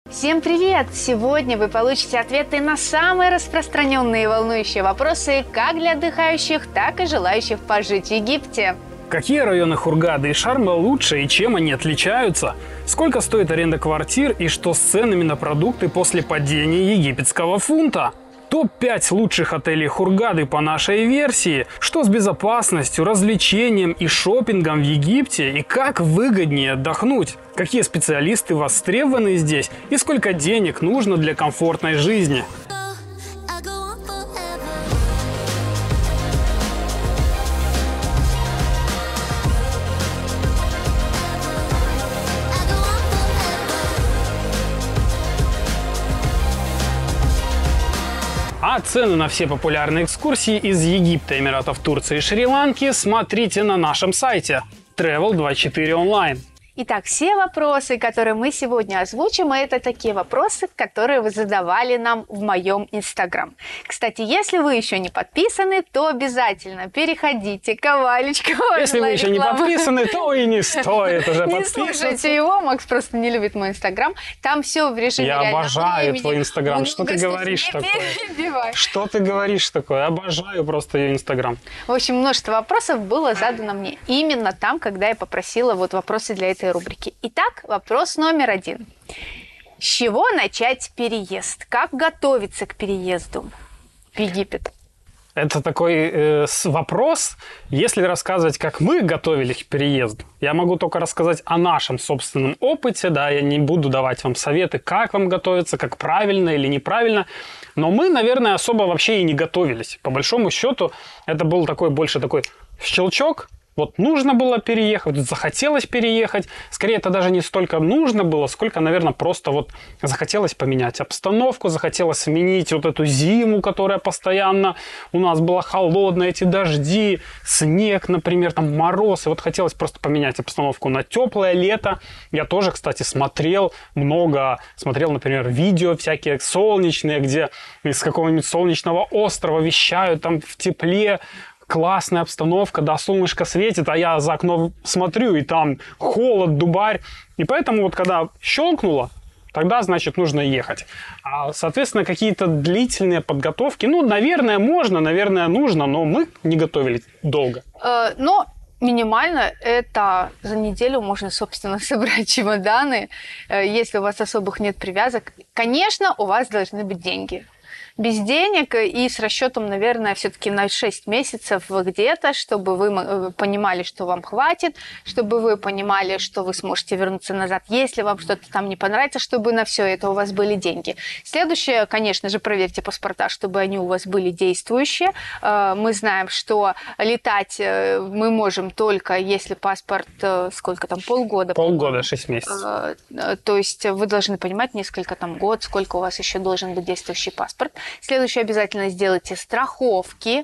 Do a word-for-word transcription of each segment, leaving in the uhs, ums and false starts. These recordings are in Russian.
Всем привет! Сегодня вы получите ответы на самые распространенные и волнующие вопросы как для отдыхающих, так и желающих пожить в Египте. Какие районы Хургады и Шарма лучше и чем они отличаются? Сколько стоит аренда квартир и что с ценами на продукты после падения египетского фунта? топ пять лучших отелей Хургады по нашей версии. Что с безопасностью, развлечением и шопингом в Египте и как выгоднее отдохнуть? Какие специалисты востребованы здесь и сколько денег нужно для комфортной жизни? А цены на все популярные экскурсии из Египта, Эмиратов, Турции и Шри-Ланки смотрите на нашем сайте Travel двадцать четыре онлайн. Итак, все вопросы, которые мы сегодня озвучим, это такие вопросы, которые вы задавали нам в моем Инстаграм. Кстати, если вы еще не подписаны, то обязательно переходите к Валечке. Если вы еще не подписаны, то и не стоит уже подписываться. Не слушайте его, Макс просто не любит мой Инстаграм. Там все в режиме Я реального обожаю времени. твой Инстаграм. Что ты говоришь такое? Что ты говоришь такое? Обожаю просто ее Инстаграм. В общем, множество вопросов было задано мне именно там, когда я попросила вот вопросы для этой рубрики. Итак, вопрос номер один. С чего начать переезд? Как готовиться к переезду в Египет? Это такой э, вопрос. Если рассказывать, как мы готовились к переезду, я могу только рассказать о нашем собственном опыте. Да, я не буду давать вам советы, как вам готовиться, как правильно или неправильно. Но мы, наверное, особо вообще и не готовились. По большому счету, это был такой больше такой щелчок. Вот нужно было переехать, захотелось переехать. Скорее, это даже не столько нужно было, сколько, наверное, просто вот захотелось поменять обстановку, захотелось сменить вот эту зиму, которая постоянно у нас была холодная, эти дожди, снег, например, там мороз. И вот хотелось просто поменять обстановку на теплое лето. Я тоже, кстати, смотрел много, смотрел, например, видео всякие солнечные, где из какого-нибудь солнечного острова вещают там в тепле. Классная обстановка, да, солнышко светит, а я за окно смотрю, и там холод, дубарь. И поэтому вот когда щелкнуло, тогда, значит, нужно ехать. А, соответственно, какие-то длительные подготовки, ну, наверное, можно, наверное, нужно, но мы не готовились долго. Э, но минимально это за неделю можно, собственно, собрать чемоданы, э, если у вас особых нет привязок. Конечно, у вас должны быть деньги. Без денег и с расчетом, наверное, все-таки на шесть месяцев где-то, чтобы вы понимали, что вам хватит, чтобы вы понимали, что вы сможете вернуться назад, если вам что-то там не понравится, чтобы на все это у вас были деньги. Следующее, конечно же, проверьте паспорта, чтобы они у вас были действующие. Мы знаем, что летать мы можем только, если паспорт, сколько там, полгода? Полгода, шесть месяцев. То есть вы должны понимать, несколько там год, сколько у вас еще должен быть действующий паспорт. Следующее, обязательно сделайте страховки.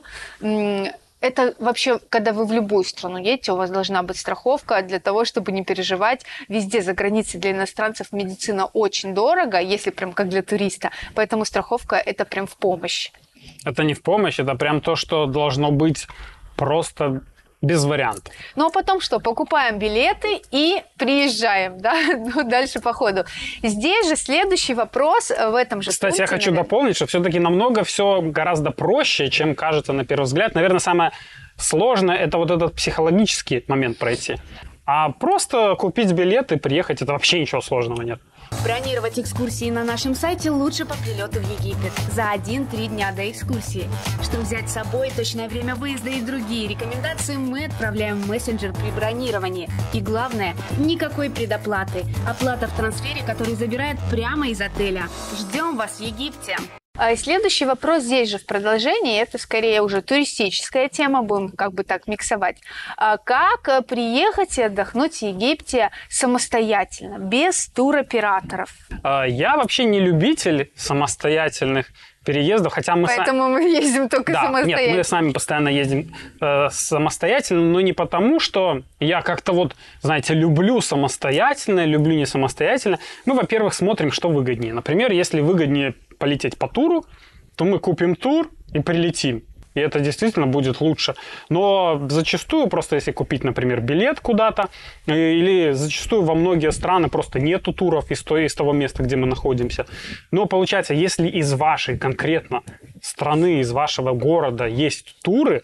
Это вообще, когда вы в любую страну едете, у вас должна быть страховка для того, чтобы не переживать. Везде за границей для иностранцев медицина очень дорого, если прям как для туриста. Поэтому страховка – это прям в помощь. Это не в помощь, это прям то, что должно быть просто без вариантов. Ну а потом что? Покупаем билеты и приезжаем, да? Ну, дальше по ходу. Здесь же следующий вопрос в этом же Кстати, пункте, я хочу наверное. дополнить, что все-таки намного все гораздо проще, чем кажется на первый взгляд. Наверное, самое сложное – это вот этот психологический момент пройти. А просто купить билет и приехать – это вообще ничего сложного нет. Бронировать экскурсии на нашем сайте лучше по прилету в Египет за один-три дня до экскурсии. Что взять с собой, точное время выезда и другие рекомендации мы отправляем в мессенджер при бронировании. И главное, никакой предоплаты. Оплата в трансфере, который забирает прямо из отеля. Ждем вас в Египте! А следующий вопрос здесь же в продолжении, это скорее уже туристическая тема, будем как бы так миксовать. А как приехать и отдохнуть в Египте самостоятельно, без туроператоров? Я вообще не любитель самостоятельных переездов, хотя мы Поэтому сами... мы ездим только да, самостоятельно. Нет, мы с вами постоянно ездим э, самостоятельно, но не потому, что я как-то вот, знаете, люблю самостоятельно, люблю не самостоятельно. Мы, во-первых, смотрим, что выгоднее. Например, если выгоднее полететь по туру, то мы купим тур и прилетим. и это действительно будет лучше. Но зачастую, просто если купить, например, билет куда-то, или зачастую во многие страны просто нету туров из, той, из того места, где мы находимся. Но получается, если из вашей конкретно страны, из вашего города есть туры,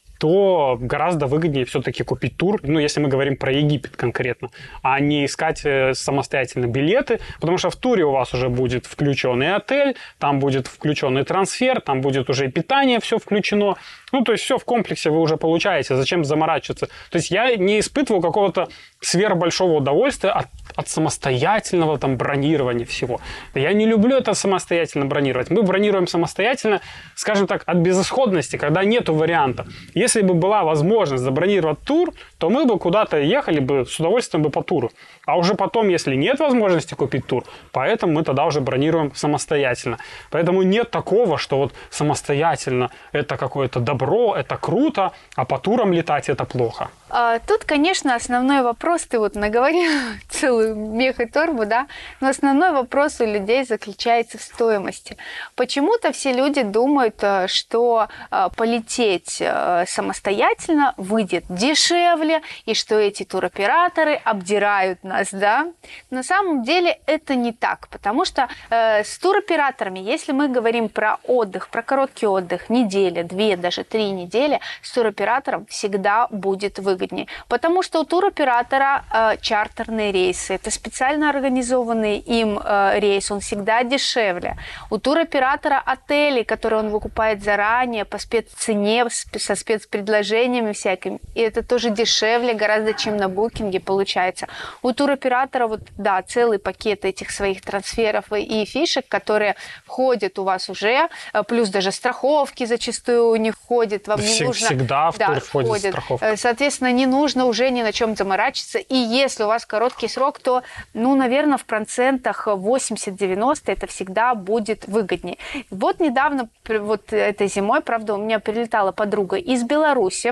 то гораздо выгоднее все-таки купить тур, ну, если мы говорим про Египет конкретно, а не искать самостоятельно билеты, потому что в туре у вас уже будет включенный отель, там будет включенный трансфер, там будет уже и питание все включено. Ну, то есть все в комплексе вы уже получаете, зачем заморачиваться? То есть я не испытываю какого-то сверхбольшого удовольствия от, от самостоятельного там бронирования всего. Я не люблю это самостоятельно бронировать. Мы бронируем самостоятельно, скажем так, от безысходности, когда нету вариантов. Если бы была возможность забронировать тур, то мы бы куда-то ехали бы с удовольствием бы по туру. А уже потом, если нет возможности купить тур, поэтому мы тогда уже бронируем самостоятельно. Поэтому нет такого, что вот самостоятельно это какое-то добро, это круто, а по турам летать это плохо. А, тут, конечно, основной вопрос, ты вот наговорил целую мех и торбу, да, но основной вопрос у людей заключается в стоимости. Почему-то все люди думают, что полететь самостоятельно выйдет дешевле, и что эти туроператоры обдирают нас, да. На самом деле это не так, потому что э, с туроператорами, если мы говорим про отдых, про короткий отдых, неделя, две, даже три недели, с туроператором всегда будет выгоднее, потому что у туроператора э, чартерные рейсы, это специально организованный им э, рейс, он всегда дешевле. У туроператора отели, которые он выкупает заранее по спеццене, со спецпредложениями всякими, и это тоже дешевле гораздо, чем на букинге получается. У туроператора вот, да, целый пакет этих своих трансферов и фишек, которые входят у вас уже, плюс даже страховки зачастую у них входят, вам не нужно... Всегда в да, тур входит входит. страховка. Соответственно, не нужно уже ни на чем заморачиваться, и если у вас короткий срок, то, ну, наверное, в процентах восемьдесят-девяносто это всегда будет выгоднее. Вот недавно, вот этой зимой, правда, у меня прилетала подруга из Беларуси.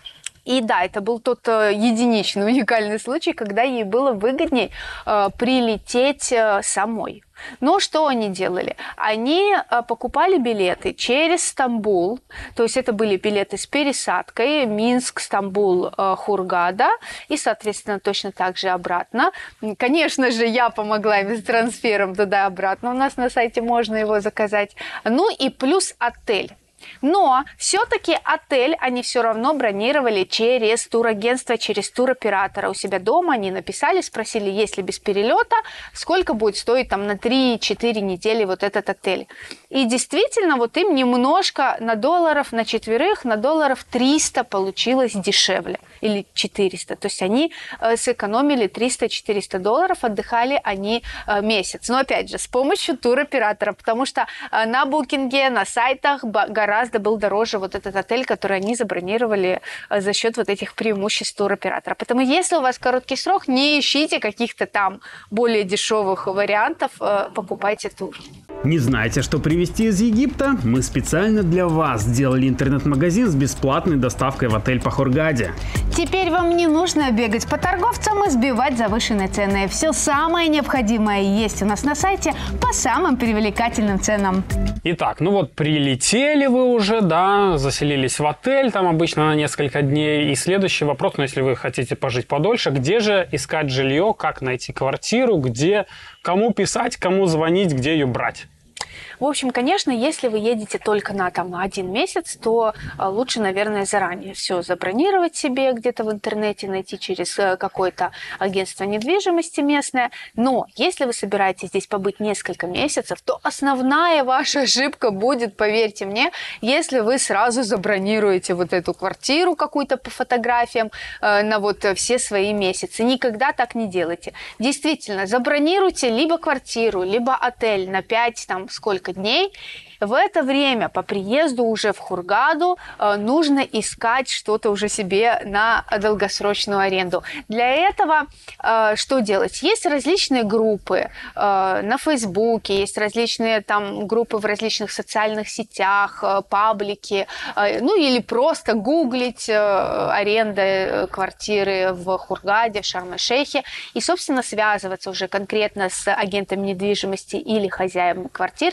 И да, это был тот э, единичный, уникальный случай, когда ей было выгоднее э, прилететь э, самой. Но что они делали? Они э, покупали билеты через Стамбул, то есть это были билеты с пересадкой Минск, Стамбул, э, Хургада, и, соответственно, точно так же обратно. Конечно же, я помогла им с трансфером туда-обратно, у нас на сайте можно его заказать. Ну и плюс отель. Но все-таки отель они все равно бронировали через турагентство, через туроператора у себя дома. Они написали, спросили, есть ли без перелета, сколько будет стоить там на три-четыре недели вот этот отель. И действительно, вот им немножко на долларов, на четверых, на долларов триста получилось дешевле. Или четыреста. То есть они э, сэкономили триста-четыреста долларов, отдыхали они э, месяц. Но опять же, с помощью туроператора, потому что э, на букинге, на сайтах гораздо был дороже вот этот отель, который они забронировали э, за счет вот этих преимуществ туроператора. Поэтому если у вас короткий срок, не ищите каких-то там более дешевых вариантов, э, покупайте тур. Не знаете, что привезти из Египта? Мы специально для вас сделали интернет-магазин с бесплатной доставкой в отель по Хургаде. Теперь вам не нужно бегать по торговцам и сбивать завышенные цены. Все самое необходимое есть у нас на сайте по самым привлекательным ценам. Итак, ну вот прилетели вы уже, да, заселились в отель, там обычно на несколько дней. И следующий вопрос, ну если вы хотите пожить подольше, где же искать жилье, как найти квартиру, где, кому писать, кому звонить, где ее брать? В общем, конечно, если вы едете только на там, один месяц, то лучше, наверное, заранее все забронировать себе где-то в интернете, найти через какое-то агентство недвижимости местное. Но если вы собираетесь здесь побыть несколько месяцев, то основная ваша ошибка будет, поверьте мне, если вы сразу забронируете вот эту квартиру какую-то по фотографиям э, на вот все свои месяцы. Никогда так не делайте. Действительно, забронируйте либо квартиру, либо отель на пять, там, сколько дней. В это время по приезду уже в Хургаду э, нужно искать что-то уже себе на долгосрочную аренду. Для этого э, что делать? Есть различные группы э, на Фейсбуке, есть различные там группы в различных социальных сетях, э, паблики, э, ну или просто гуглить э, аренда квартиры в Хургаде, в Шарм-эль-Шейхе и, собственно, связываться уже конкретно с агентами недвижимости или хозяевами квартир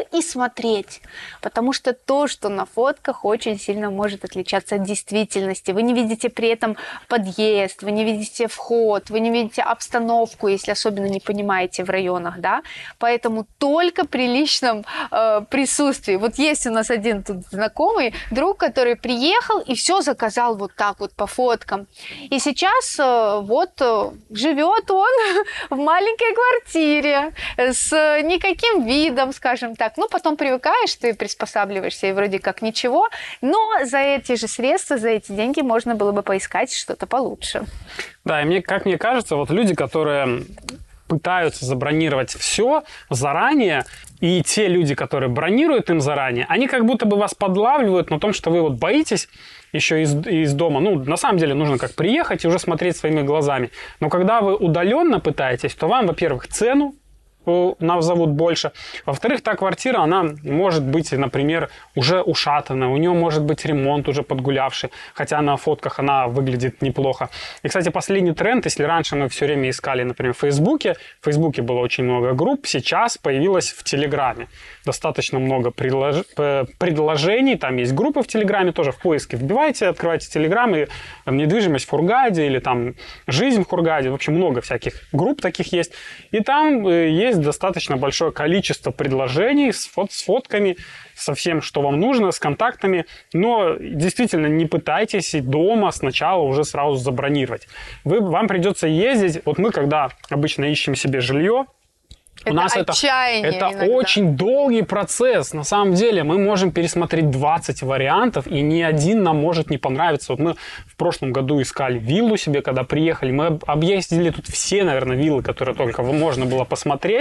и смотреть. Потому что то, что на фотках, очень сильно может отличаться от действительности. Вы не видите при этом подъезд, вы не видите вход, вы не видите обстановку, если особенно не понимаете в районах, да. Поэтому только при личном э, присутствии. Вот есть у нас один тут знакомый, друг, который приехал и все заказал вот так вот по фоткам. И сейчас э, вот э, живет он в маленькой квартире с никаким видом, скажем так. Ну, потом привыкаешь, ты приспосабливаешься, и вроде как ничего. Но за эти же средства, за эти деньги можно было бы поискать что-то получше. Да, и мне, как мне кажется, вот люди, которые пытаются забронировать все заранее, и те люди, которые бронируют им заранее, они как будто бы вас подлавливают на том, что вы вот боитесь еще из, из дома. Ну, на самом деле нужно как приехать и уже смотреть своими глазами. Но когда вы удаленно пытаетесь, то вам, во-первых, цену назовут больше. Во-вторых, та квартира, она может быть, например, уже ушатана, у нее может быть ремонт уже подгулявший, хотя на фотках она выглядит неплохо. И, кстати, последний тренд, если раньше мы все время искали, например, в Фейсбуке, в Фейсбуке было очень много групп, сейчас появилось в Телеграме. Достаточно много предлож... предложений, там есть группы в Телеграме, тоже в поиске вбивайте, открывайте Телеграм, и там, недвижимость в Хургаде или там жизнь в Хургаде, в общем, много всяких групп таких есть. И там есть достаточно большое количество предложений с, фот, с фотками, со всем, что вам нужно, с контактами. Но действительно не пытайтесь дома сначала уже сразу забронировать. Вы, вам придется ездить. Вот мы, когда обычно ищем себе жилье, это у нас это, это очень долгий процесс. На самом деле мы можем пересмотреть двадцать вариантов, и ни один нам может не понравиться. Вот мы в прошлом году искали виллу себе, когда приехали. Мы объездили тут все, наверное, виллы, которые только можно было посмотреть.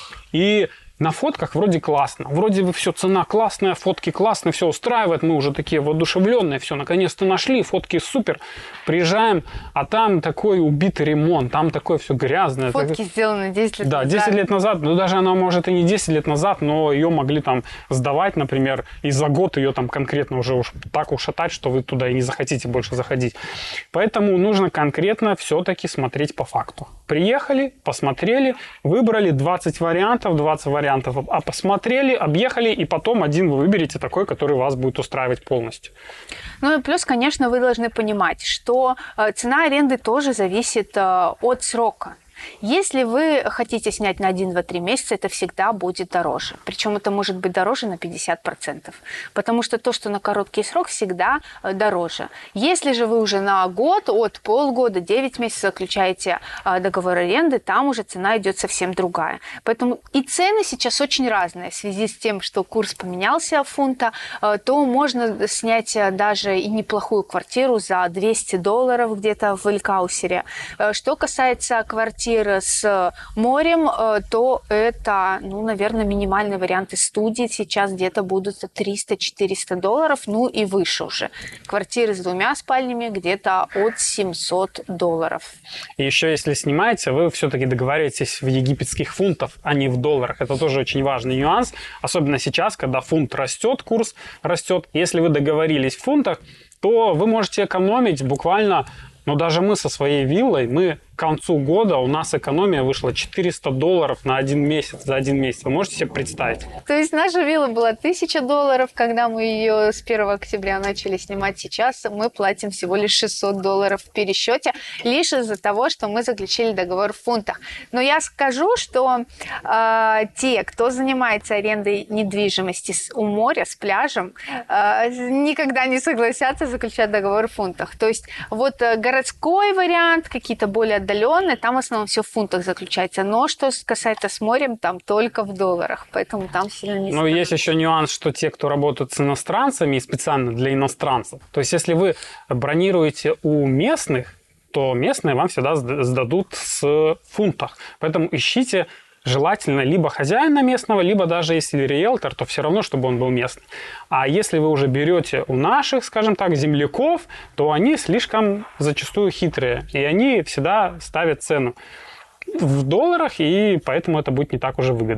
И на фотках вроде классно. Вроде бы все, цена классная, фотки классные, все устраивает. Мы уже такие воодушевленные, все, наконец-то нашли, фотки супер. Приезжаем, а там такой убитый ремонт, там такое все грязное. Фотки так... сделаны десять лет да, назад. Да, десять лет назад. Ну, даже она, может, и не десять лет назад, но ее могли там сдавать, например, и за год ее там конкретно уже уж так ушатать, что вы туда и не захотите больше заходить. Поэтому нужно конкретно все-таки смотреть по факту. Приехали, посмотрели, выбрали двадцать вариантов, двадцать вариантов, а посмотрели, объехали, и потом один вы выберете такой, который вас будет устраивать полностью. Ну и плюс, конечно, вы должны понимать, что цена аренды тоже зависит от срока. Если вы хотите снять на один, два, три месяца, это всегда будет дороже. Причем это может быть дороже на пятьдесят процентов. Потому что то, что на короткий срок, всегда дороже. Если же вы уже на год, от полгода, девять месяцев заключаете договор аренды, там уже цена идет совсем другая. Поэтому и цены сейчас очень разные. В связи с тем, что курс поменялся фунта, то можно снять даже и неплохую квартиру за двести долларов где-то в Элькаусере. Что касается квартир с морем, то это, ну, наверное, минимальный вариант из студии. Сейчас где-то будут триста-четыреста долларов, ну и выше уже. Квартиры с двумя спальнями где-то от семьсот долларов. И еще, если снимаете, вы все-таки договариваетесь в египетских фунтах, а не в долларах. Это тоже очень важный нюанс. Особенно сейчас, когда фунт растет, курс растет. Если вы договорились в фунтах, то вы можете экономить буквально... Но даже мы со своей виллой, мы к концу года, у нас экономия вышла четыреста долларов на один месяц, за один месяц. Вы можете себе представить? То есть наша вилла была тысяча долларов, когда мы ее с первого октября начали снимать. Сейчас мы платим всего лишь шестьсот долларов в пересчете, лишь из-за того, что мы заключили договор в фунтах. Но я скажу, что э, те, кто занимается арендой недвижимости с, у моря, с пляжем, э, никогда не согласятся заключать договор в фунтах. То есть вот э, городской вариант, какие-то более отдаленные, там в основном все в фунтах заключается. Но что касается с морем, там только в долларах. Поэтому там сильно не... Но есть еще нюанс, что те, кто работают с иностранцами, специально для иностранцев, то есть если вы бронируете у местных, то местные вам всегда сдадут с фунтах. Поэтому ищите желательно либо хозяина местного, либо даже если риэлтор, то все равно, чтобы он был местный. А если вы уже берете у наших, скажем так, земляков, то они слишком зачастую хитрые. И они всегда ставят цену в долларах, и поэтому это будет не так уже выгодно.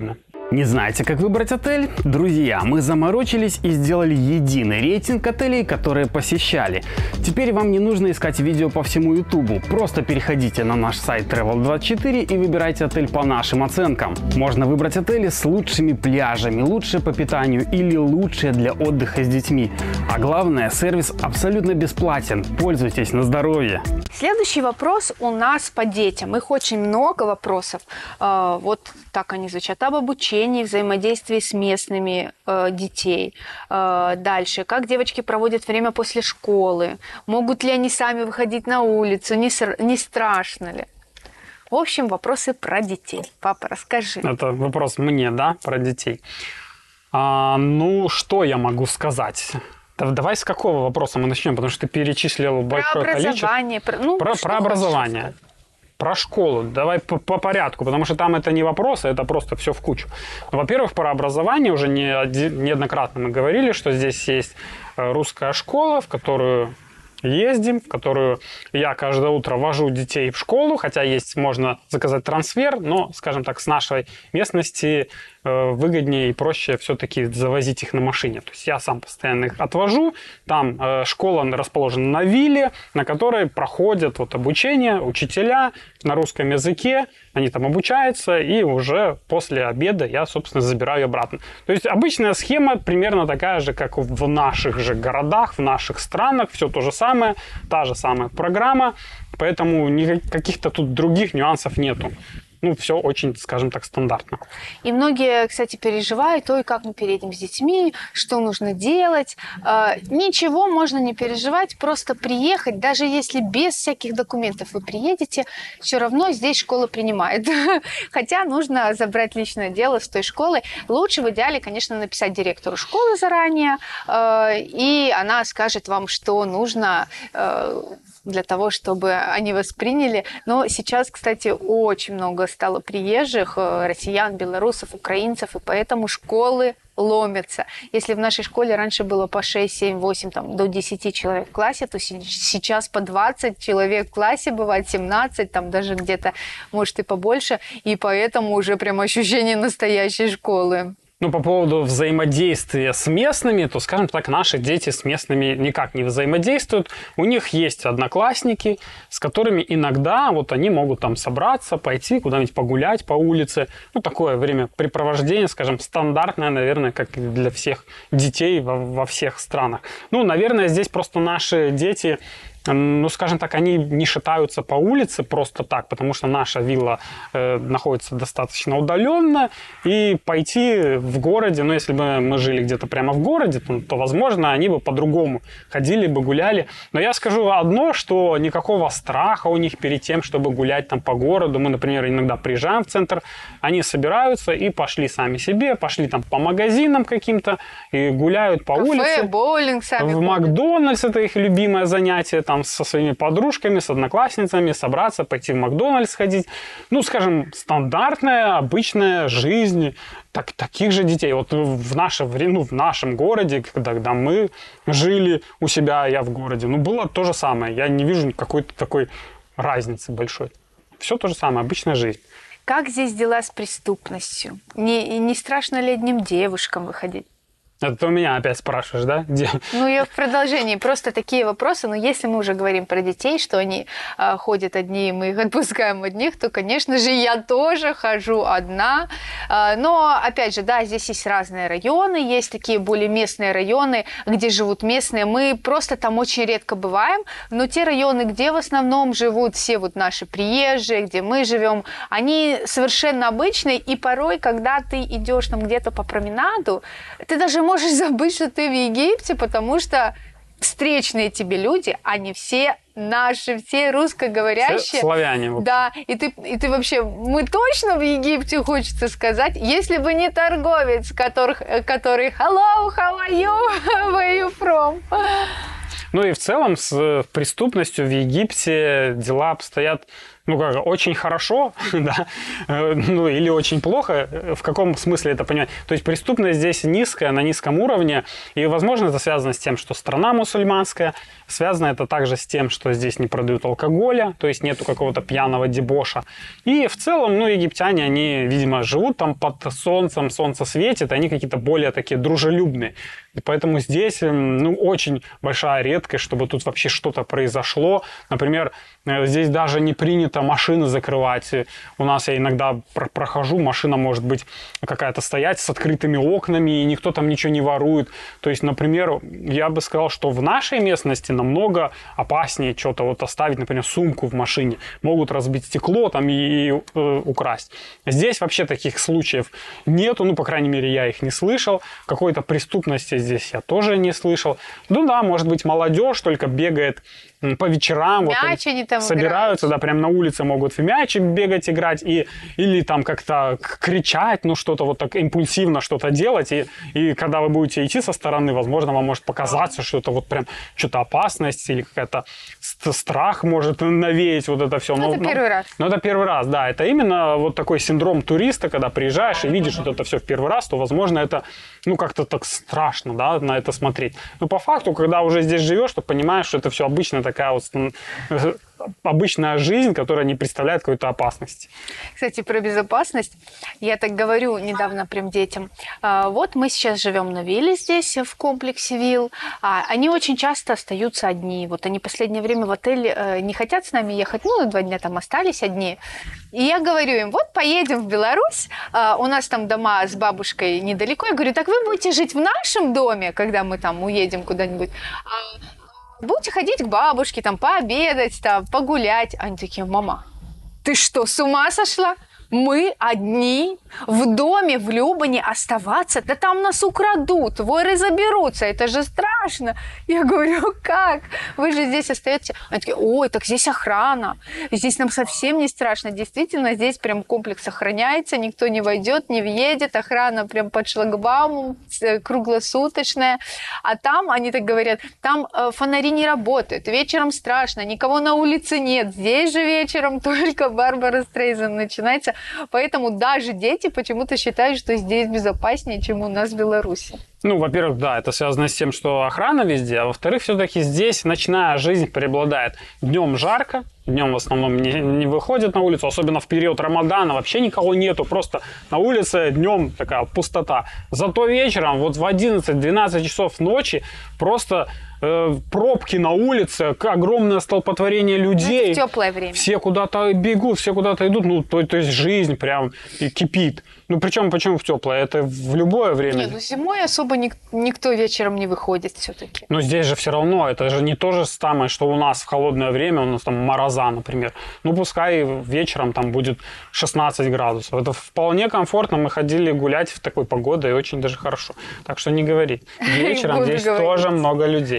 Не знаете, как выбрать отель? Друзья, мы заморочились и сделали единый рейтинг отелей, которые посещали. Теперь вам не нужно искать видео по всему Ютубу. Просто переходите на наш сайт Travel двадцать четыре и выбирайте отель по нашим оценкам. Можно выбрать отели с лучшими пляжами, лучшие по питанию или лучшие для отдыха с детьми. А главное, сервис абсолютно бесплатен. Пользуйтесь на здоровье. Следующий вопрос у нас по детям. Их очень много вопросов. Э, вот так они звучат. Об обучении, взаимодействии с местными э, детей. Э, дальше. Как девочки проводят время после школы? Могут ли они сами выходить на улицу? Не, не страшно ли? В общем, вопросы про детей. Папа, расскажи. Это вопрос мне, да, про детей. А, ну, что я могу сказать? Давай с какого вопроса мы начнем, потому что ты перечислил большое количество. Про образование. Про, ну, про, про образование. Про школу. Давай по, по порядку, потому что там это не вопросы, это просто все в кучу. Во-первых, про образование уже не один, неоднократно мы говорили, что здесь есть русская школа, в которую ездим, в которую я каждое утро вожу детей в школу, хотя есть, можно заказать трансфер, но, скажем так, с нашей местности выгоднее и проще все-таки завозить их на машине. То есть я сам постоянно их отвожу. Там э, школа расположена на вилле, на которой проходят вот обучение учителя на русском языке. Они там обучаются, и уже после обеда я, собственно, забираю обратно. То есть обычная схема примерно такая же, как в наших же городах, в наших странах. Все то же самое, та же самая программа. Поэтому никаких-то тут других нюансов нету. Ну, все очень, скажем так, стандартно. И многие, кстати, переживают, ой, как мы переедем с детьми, что нужно делать. Э, ничего, можно не переживать, просто приехать, даже если без всяких документов вы приедете, все равно здесь школа принимает. Хотя нужно забрать личное дело с той школы. Лучше в идеале, конечно, написать директору школы заранее, э, и она скажет вам, что нужно э, для того, чтобы они вас приняли. Но сейчас, кстати, очень много стало приезжих, россиян, белорусов, украинцев, и поэтому школы ломятся. Если в нашей школе раньше было по шесть, семь, восемь, там, до десяти человек в классе, то сейчас по двадцать человек в классе, бывает семнадцать, там даже где-то, может, и побольше, и поэтому уже прям ощущение настоящей школы. Ну, по поводу взаимодействия с местными, то, скажем так, наши дети с местными никак не взаимодействуют. У них есть одноклассники, с которыми иногда вот они могут там собраться, пойти куда-нибудь погулять по улице. Ну, такое времяпрепровождение, скажем, стандартное, наверное, как и для всех детей во, во всех странах. Ну, наверное, здесь просто наши дети... Ну, скажем так, они не шатаются по улице просто так, потому что наша вилла э, находится достаточно удаленно, и пойти в городе, ну, если бы мы жили где-то прямо в городе, то, то, возможно, они бы по-другому ходили бы, гуляли. Но я скажу одно, что никакого страха у них перед тем, чтобы гулять там по городу. Мы, например, иногда приезжаем в центр, они собираются и пошли сами себе, пошли там по магазинам каким-то и гуляют по Кафе, улице. боулинг сами. В Макдональдс, это их любимое занятие, там со своими подружками, с одноклассницами собраться, пойти в Макдональдс сходить. Ну, скажем, стандартная, обычная жизнь так, таких же детей. Вот в, наше, ну, в нашем городе, когда, когда мы жили у себя, я в городе, ну, было то же самое. Я не вижу какой-то такой разницы большой. Все то же самое, обычная жизнь. Как здесь дела с преступностью? Не, не страшно ли одним девушкам выходить? Это ты у меня опять спрашиваешь, да? Где? Ну, я в продолжении. Просто такие вопросы. Но если мы уже говорим про детей, что они а, ходят одни, и мы их отпускаем одних, то, конечно же, я тоже хожу одна. А, но, опять же, да, здесь есть разные районы. Есть такие более местные районы, где живут местные. Мы просто там очень редко бываем. Но те районы, где в основном живут все вот наши приезжие, где мы живем, они совершенно обычные. И порой, когда ты идешь там где-то по променаду, ты даже можешь забыть, что ты в Египте, потому что встречные тебе люди, они все наши, все русскоговорящие. Все славяне. Да, и ты, и ты вообще, мы точно в Египте, хочется сказать, если бы не торговец, которых, который hello, how are you, where you from? Ну и в целом с преступностью в Египте дела обстоят Ну как, очень хорошо, да, ну или очень плохо, в каком смысле это понимать? То есть преступность здесь низкая, на низком уровне, и, возможно, это связано с тем, что страна мусульманская, связано это также с тем, что здесь не продают алкоголя, то есть нету какого-то пьяного дебоша. И в целом, ну, египтяне, они, видимо, живут там под солнцем, солнце светит, они какие-то более такие дружелюбные. И поэтому здесь, ну, очень большая редкость, чтобы тут вообще что-то произошло. Например, здесь даже не принято машины закрывать. У нас я иногда прохожу, машина может быть какая-то стоять с открытыми окнами, и никто там ничего не ворует. То есть, например, я бы сказал, что в нашей местности намного опаснее что-то вот оставить, например, сумку в машине. Могут разбить стекло там и, и э, украсть. Здесь вообще таких случаев нету, ну, по крайней мере, я их не слышал. Какой-то преступности здесь я тоже не слышал. Ну да, может быть, молодежь только бегает по вечерам, вот они там собираются, играют. Да, прям на улице могут в мячик бегать, играть, и, или там как-то кричать, ну что-то вот так импульсивно что-то делать, и, и когда вы будете идти со стороны, возможно, вам может показаться, что это вот прям что-то опасность, или какая-то страх может навеять вот это все. Ну, но, это первый но, раз. Ну, это первый раз, да, это именно вот такой синдром туриста, когда приезжаешь и видишь вот это все в первый раз, то, возможно, это, ну, как-то так страшно, да, на это смотреть. Но по факту, когда уже здесь живешь, то понимаешь, что это все обычно такая вот обычная жизнь, которая не представляет какой-то опасности. Кстати, про безопасность. Я так говорю недавно прям детям. Вот мы сейчас живем на вилле здесь, в комплексе вилл. Они очень часто остаются одни. Вот они в последнее время в отель не хотят с нами ехать. Ну, два дня там остались одни. И я говорю им, вот поедем в Беларусь. У нас там дома с бабушкой недалеко. Я говорю, так вы будете жить в нашем доме, когда мы там уедем куда-нибудь. Будете ходить к бабушке, там, пообедать, там, погулять. Они такие, мама, ты что, с ума сошла? Мы одни в доме в Любани оставаться? Да там нас украдут, воры заберутся, это же страшно. Я говорю, как? Вы же здесь остаетесь. Они такие, ой, так здесь охрана, здесь нам совсем не страшно. Действительно, здесь прям комплекс охраняется, никто не войдет, не въедет, охрана прям под шлагбаумом, круглосуточная. А там, они так говорят, там фонари не работают, вечером страшно, никого на улице нет. Здесь же вечером только Барбара Стрейзанд начинается. Поэтому даже дети почему-то считают, что здесь безопаснее, чем у нас в Беларуси. Ну, во-первых, да, это связано с тем, что охрана везде, а во-вторых, все-таки здесь ночная жизнь преобладает. Днем жарко, днем в основном не, не выходят на улицу, особенно в период Рамадана вообще никого нету, просто на улице днем такая пустота. Зато вечером, вот в одиннадцать-двенадцать часов ночи, просто э, пробки на улице, огромное столпотворение людей. Это в теплое время. Все куда-то бегут, все куда-то идут, ну, то, то есть жизнь прям кипит. Ну, причем, почему в теплое? Это в любое время. Нет, ну зимой особо ник- никто вечером не выходит все-таки. Но здесь же все равно, это же не то же самое, что у нас в холодное время, у нас там мороза, например. Ну, пускай вечером там будет шестнадцать градусов. Это вполне комфортно, мы ходили гулять в такой погоде, и очень даже хорошо. Так что не говори. Вечером здесь тоже много людей.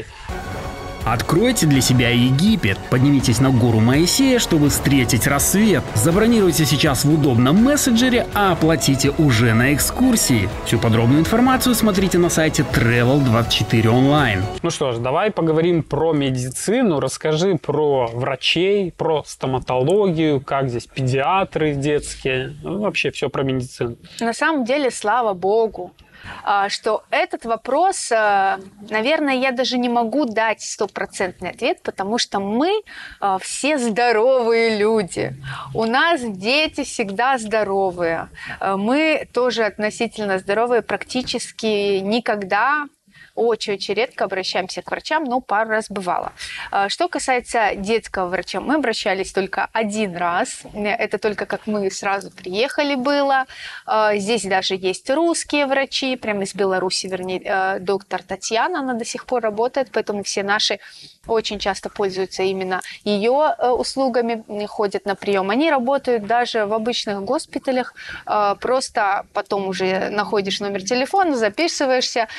Откройте для себя Египет, поднимитесь на гору Моисея, чтобы встретить рассвет. Забронируйте сейчас в удобном мессенджере, а оплатите уже на экскурсии. Всю подробную информацию смотрите на сайте Travel двадцать четыре онлайн. Ну что ж, давай поговорим про медицину. Расскажи про врачей, про стоматологию, как здесь педиатры детские, ну, вообще все про медицину. На самом деле, слава богу, что этот вопрос, наверное, я даже не могу дать стопроцентный ответ, потому что мы все здоровые люди. У нас дети всегда здоровые. Мы тоже относительно здоровые, практически никогда... Очень-очень редко обращаемся к врачам, но пару раз бывало. Что касается детского врача, мы обращались только один раз. Это только как мы сразу приехали было. Здесь даже есть русские врачи, прямо из Беларуси, вернее, доктор Татьяна, она до сих пор работает, поэтому все наши очень часто пользуются именно ее услугами, ходят на прием. Они работают даже в обычных госпиталях, просто потом уже находишь номер телефона, записываешься,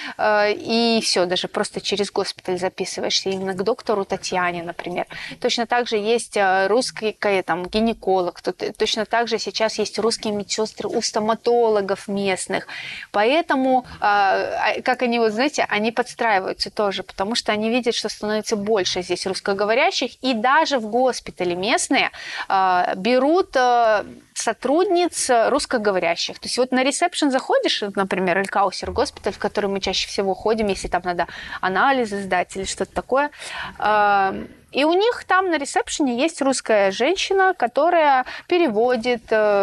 и все, даже просто через госпиталь записываешься именно к доктору Татьяне, например. Точно так же есть русский там, гинеколог, точно так же сейчас есть русские медсестры у стоматологов местных. Поэтому, как они, вот знаете, они подстраиваются тоже, потому что они видят, что становится больше больше здесь русскоговорящих, и даже в госпитале местные э, берут э, сотрудниц русскоговорящих. То есть вот на ресепшн заходишь, например, Элькаусер госпиталь, в который мы чаще всего ходим, если там надо анализы сдать или что-то такое, э, и у них там на ресепшене есть русская женщина, которая переводит,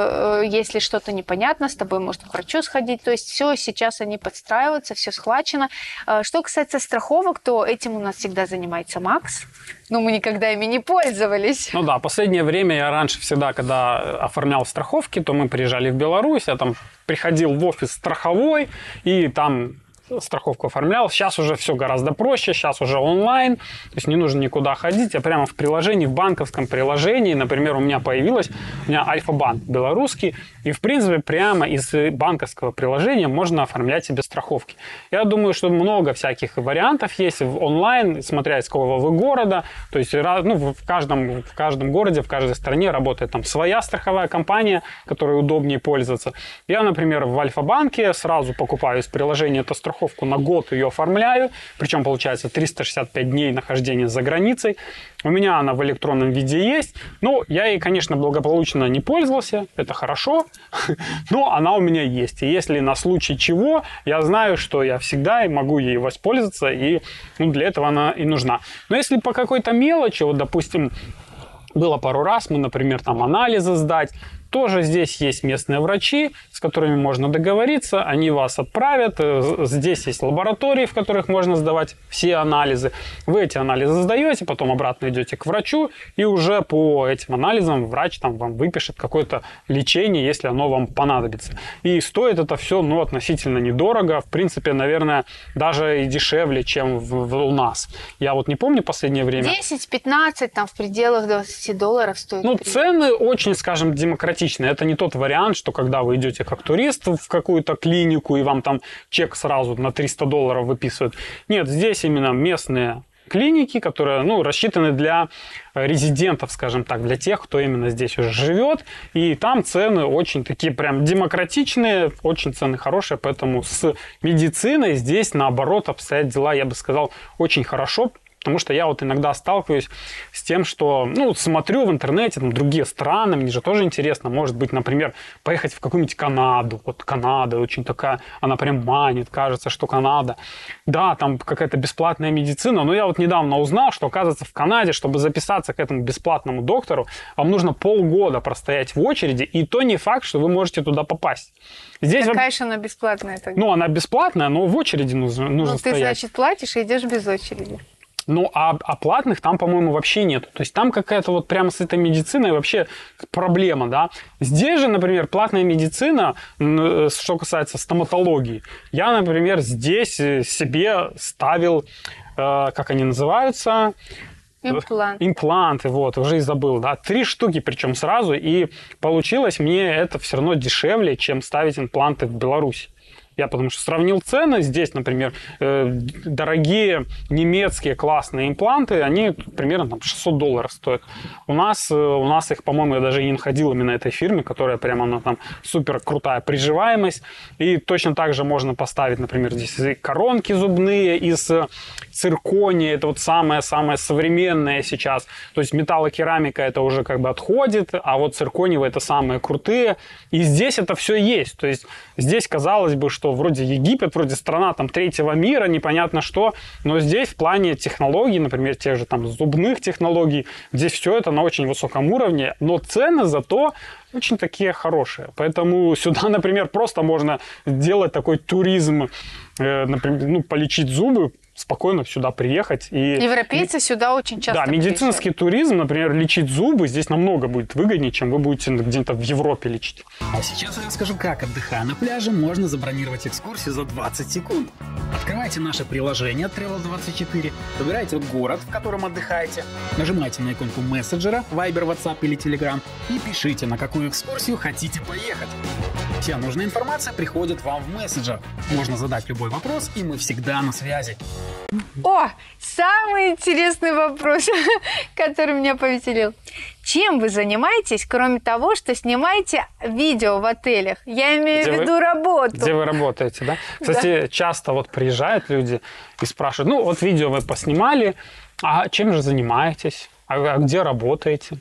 если что-то непонятно, с тобой можно к врачу сходить. То есть все сейчас они подстраиваются, все схвачено. Что касается страховок, то этим у нас всегда занимается Макс. Но мы никогда ими не пользовались. Ну да, последнее время я раньше всегда, когда оформлял страховки, то мы приезжали в Беларусь, я там приходил в офис страховой, и там страховку оформлял. Сейчас уже все гораздо проще, сейчас уже онлайн, то есть не нужно никуда ходить, а прямо в приложении, в банковском приложении, например, у меня появилось, у меня Альфа-банк белорусский, и в принципе прямо из банковского приложения можно оформлять себе страховки. Я думаю, что много всяких вариантов есть в онлайн, смотря из какого вы города, то есть ну, в, каждом, в каждом городе, в каждой стране работает там своя страховая компания, которой удобнее пользоваться. Я, например, в Альфа-банке сразу покупаю из приложения эту страховку, на год ее оформляю, причем получается триста шестьдесят пять дней нахождения за границей. У меня она в электронном виде есть, но я ей, конечно, благополучно не пользовался, это хорошо, но она у меня есть. И если на случай чего, я знаю, что я всегда могу ей воспользоваться, и ну, для этого она и нужна. Но если по какой-то мелочи, вот, допустим, было пару раз, мы, например, там анализы сдать, тоже здесь есть местные врачи, с которыми можно договориться, они вас отправят. Здесь есть лаборатории, в которых можно сдавать все анализы. Вы эти анализы сдаете, потом обратно идете к врачу, и уже по этим анализам врач там вам выпишет какое-то лечение, если оно вам понадобится. И стоит это все ну, относительно недорого, в принципе, наверное, даже и дешевле, чем в, в, у нас. Я вот не помню последнее время. десять-пятнадцать, там в пределах двадцати долларов стоит. Ну, цены очень, скажем, демократичные. Это не тот вариант, что когда вы идете как турист в какую-то клинику и вам там чек сразу на триста долларов выписывают. Нет, здесь именно местные клиники, которые ну, рассчитаны для резидентов, скажем так, для тех, кто именно здесь уже живет. И там цены очень такие прям демократичные, очень цены хорошие, поэтому с медициной здесь наоборот обстоят дела, я бы сказал, очень хорошо. Потому что я вот иногда сталкиваюсь с тем, что, ну, смотрю в интернете, там, другие страны, мне же тоже интересно, может быть, например, поехать в какую-нибудь Канаду. Вот Канада очень такая, она прям манит, кажется, что Канада. Да, там какая-то бесплатная медицина, но я вот недавно узнал, что, оказывается, в Канаде, чтобы записаться к этому бесплатному доктору, вам нужно полгода простоять в очереди, и то не факт, что вы можете туда попасть. Здесь Какая вот, же она бесплатная тогда? Ну, она бесплатная, но в очереди нужно, нужно ну, стоять. Ты, значит, платишь и идешь без очереди. Ну, а, а платных там, по-моему, вообще нет. То есть там какая-то вот прямо с этой медициной вообще проблема, да. Здесь же, например, платная медицина, что касается стоматологии. Я, например, здесь себе ставил, э, как они называются? Имплант. Импланты, вот, уже и забыл, да. Три штуки причем сразу, и получилось мне это все равно дешевле, чем ставить импланты в Беларуси. Я потому что сравнил цены. Здесь, например, э, дорогие немецкие классные импланты, они примерно там, шестьсот долларов стоят. У нас, э, у нас их, по-моему, я даже и не находил именно этой фирме, которая прямо она там супер крутая приживаемость. И точно так же можно поставить, например, здесь и коронки зубные из циркония. Это вот самое-самое современное сейчас. То есть металлокерамика это уже как бы отходит, а вот циркониевые это самые крутые. И здесь это все есть. То есть здесь, казалось бы, что что вроде Египет, вроде страна там третьего мира, непонятно что, но здесь в плане технологий, например, тех же там зубных технологий, здесь все это на очень высоком уровне, но цены зато очень такие хорошие. Поэтому сюда, например, просто можно сделать такой туризм, э, например, ну, полечить зубы, спокойно сюда приехать. И европейцы сюда очень часто Да, медицинский приезжают. Туризм, например, лечить зубы здесь намного будет выгоднее, чем вы будете где-то в Европе лечить. А сейчас я расскажу, как, отдыхая на пляже, можно забронировать экскурсию за двадцать секунд. Открывайте наше приложение Travel двадцать четыре, выбирайте город, в котором отдыхаете, нажимайте на иконку мессенджера, Viber, WhatsApp или Telegram и пишите, на какую экскурсию хотите поехать. Вся нужная информация приходит вам в мессенджер. Можно задать любой вопрос, и мы всегда на связи. О, самый интересный вопрос, который меня повеселил. Чем вы занимаетесь, кроме того, что снимаете видео в отелях? Я имею Где в виду вы, работу. Где вы работаете, да? Кстати, да. часто вот приезжают люди и спрашивают, ну, вот видео вы поснимали, а чем же занимаетесь? А, а где работаете?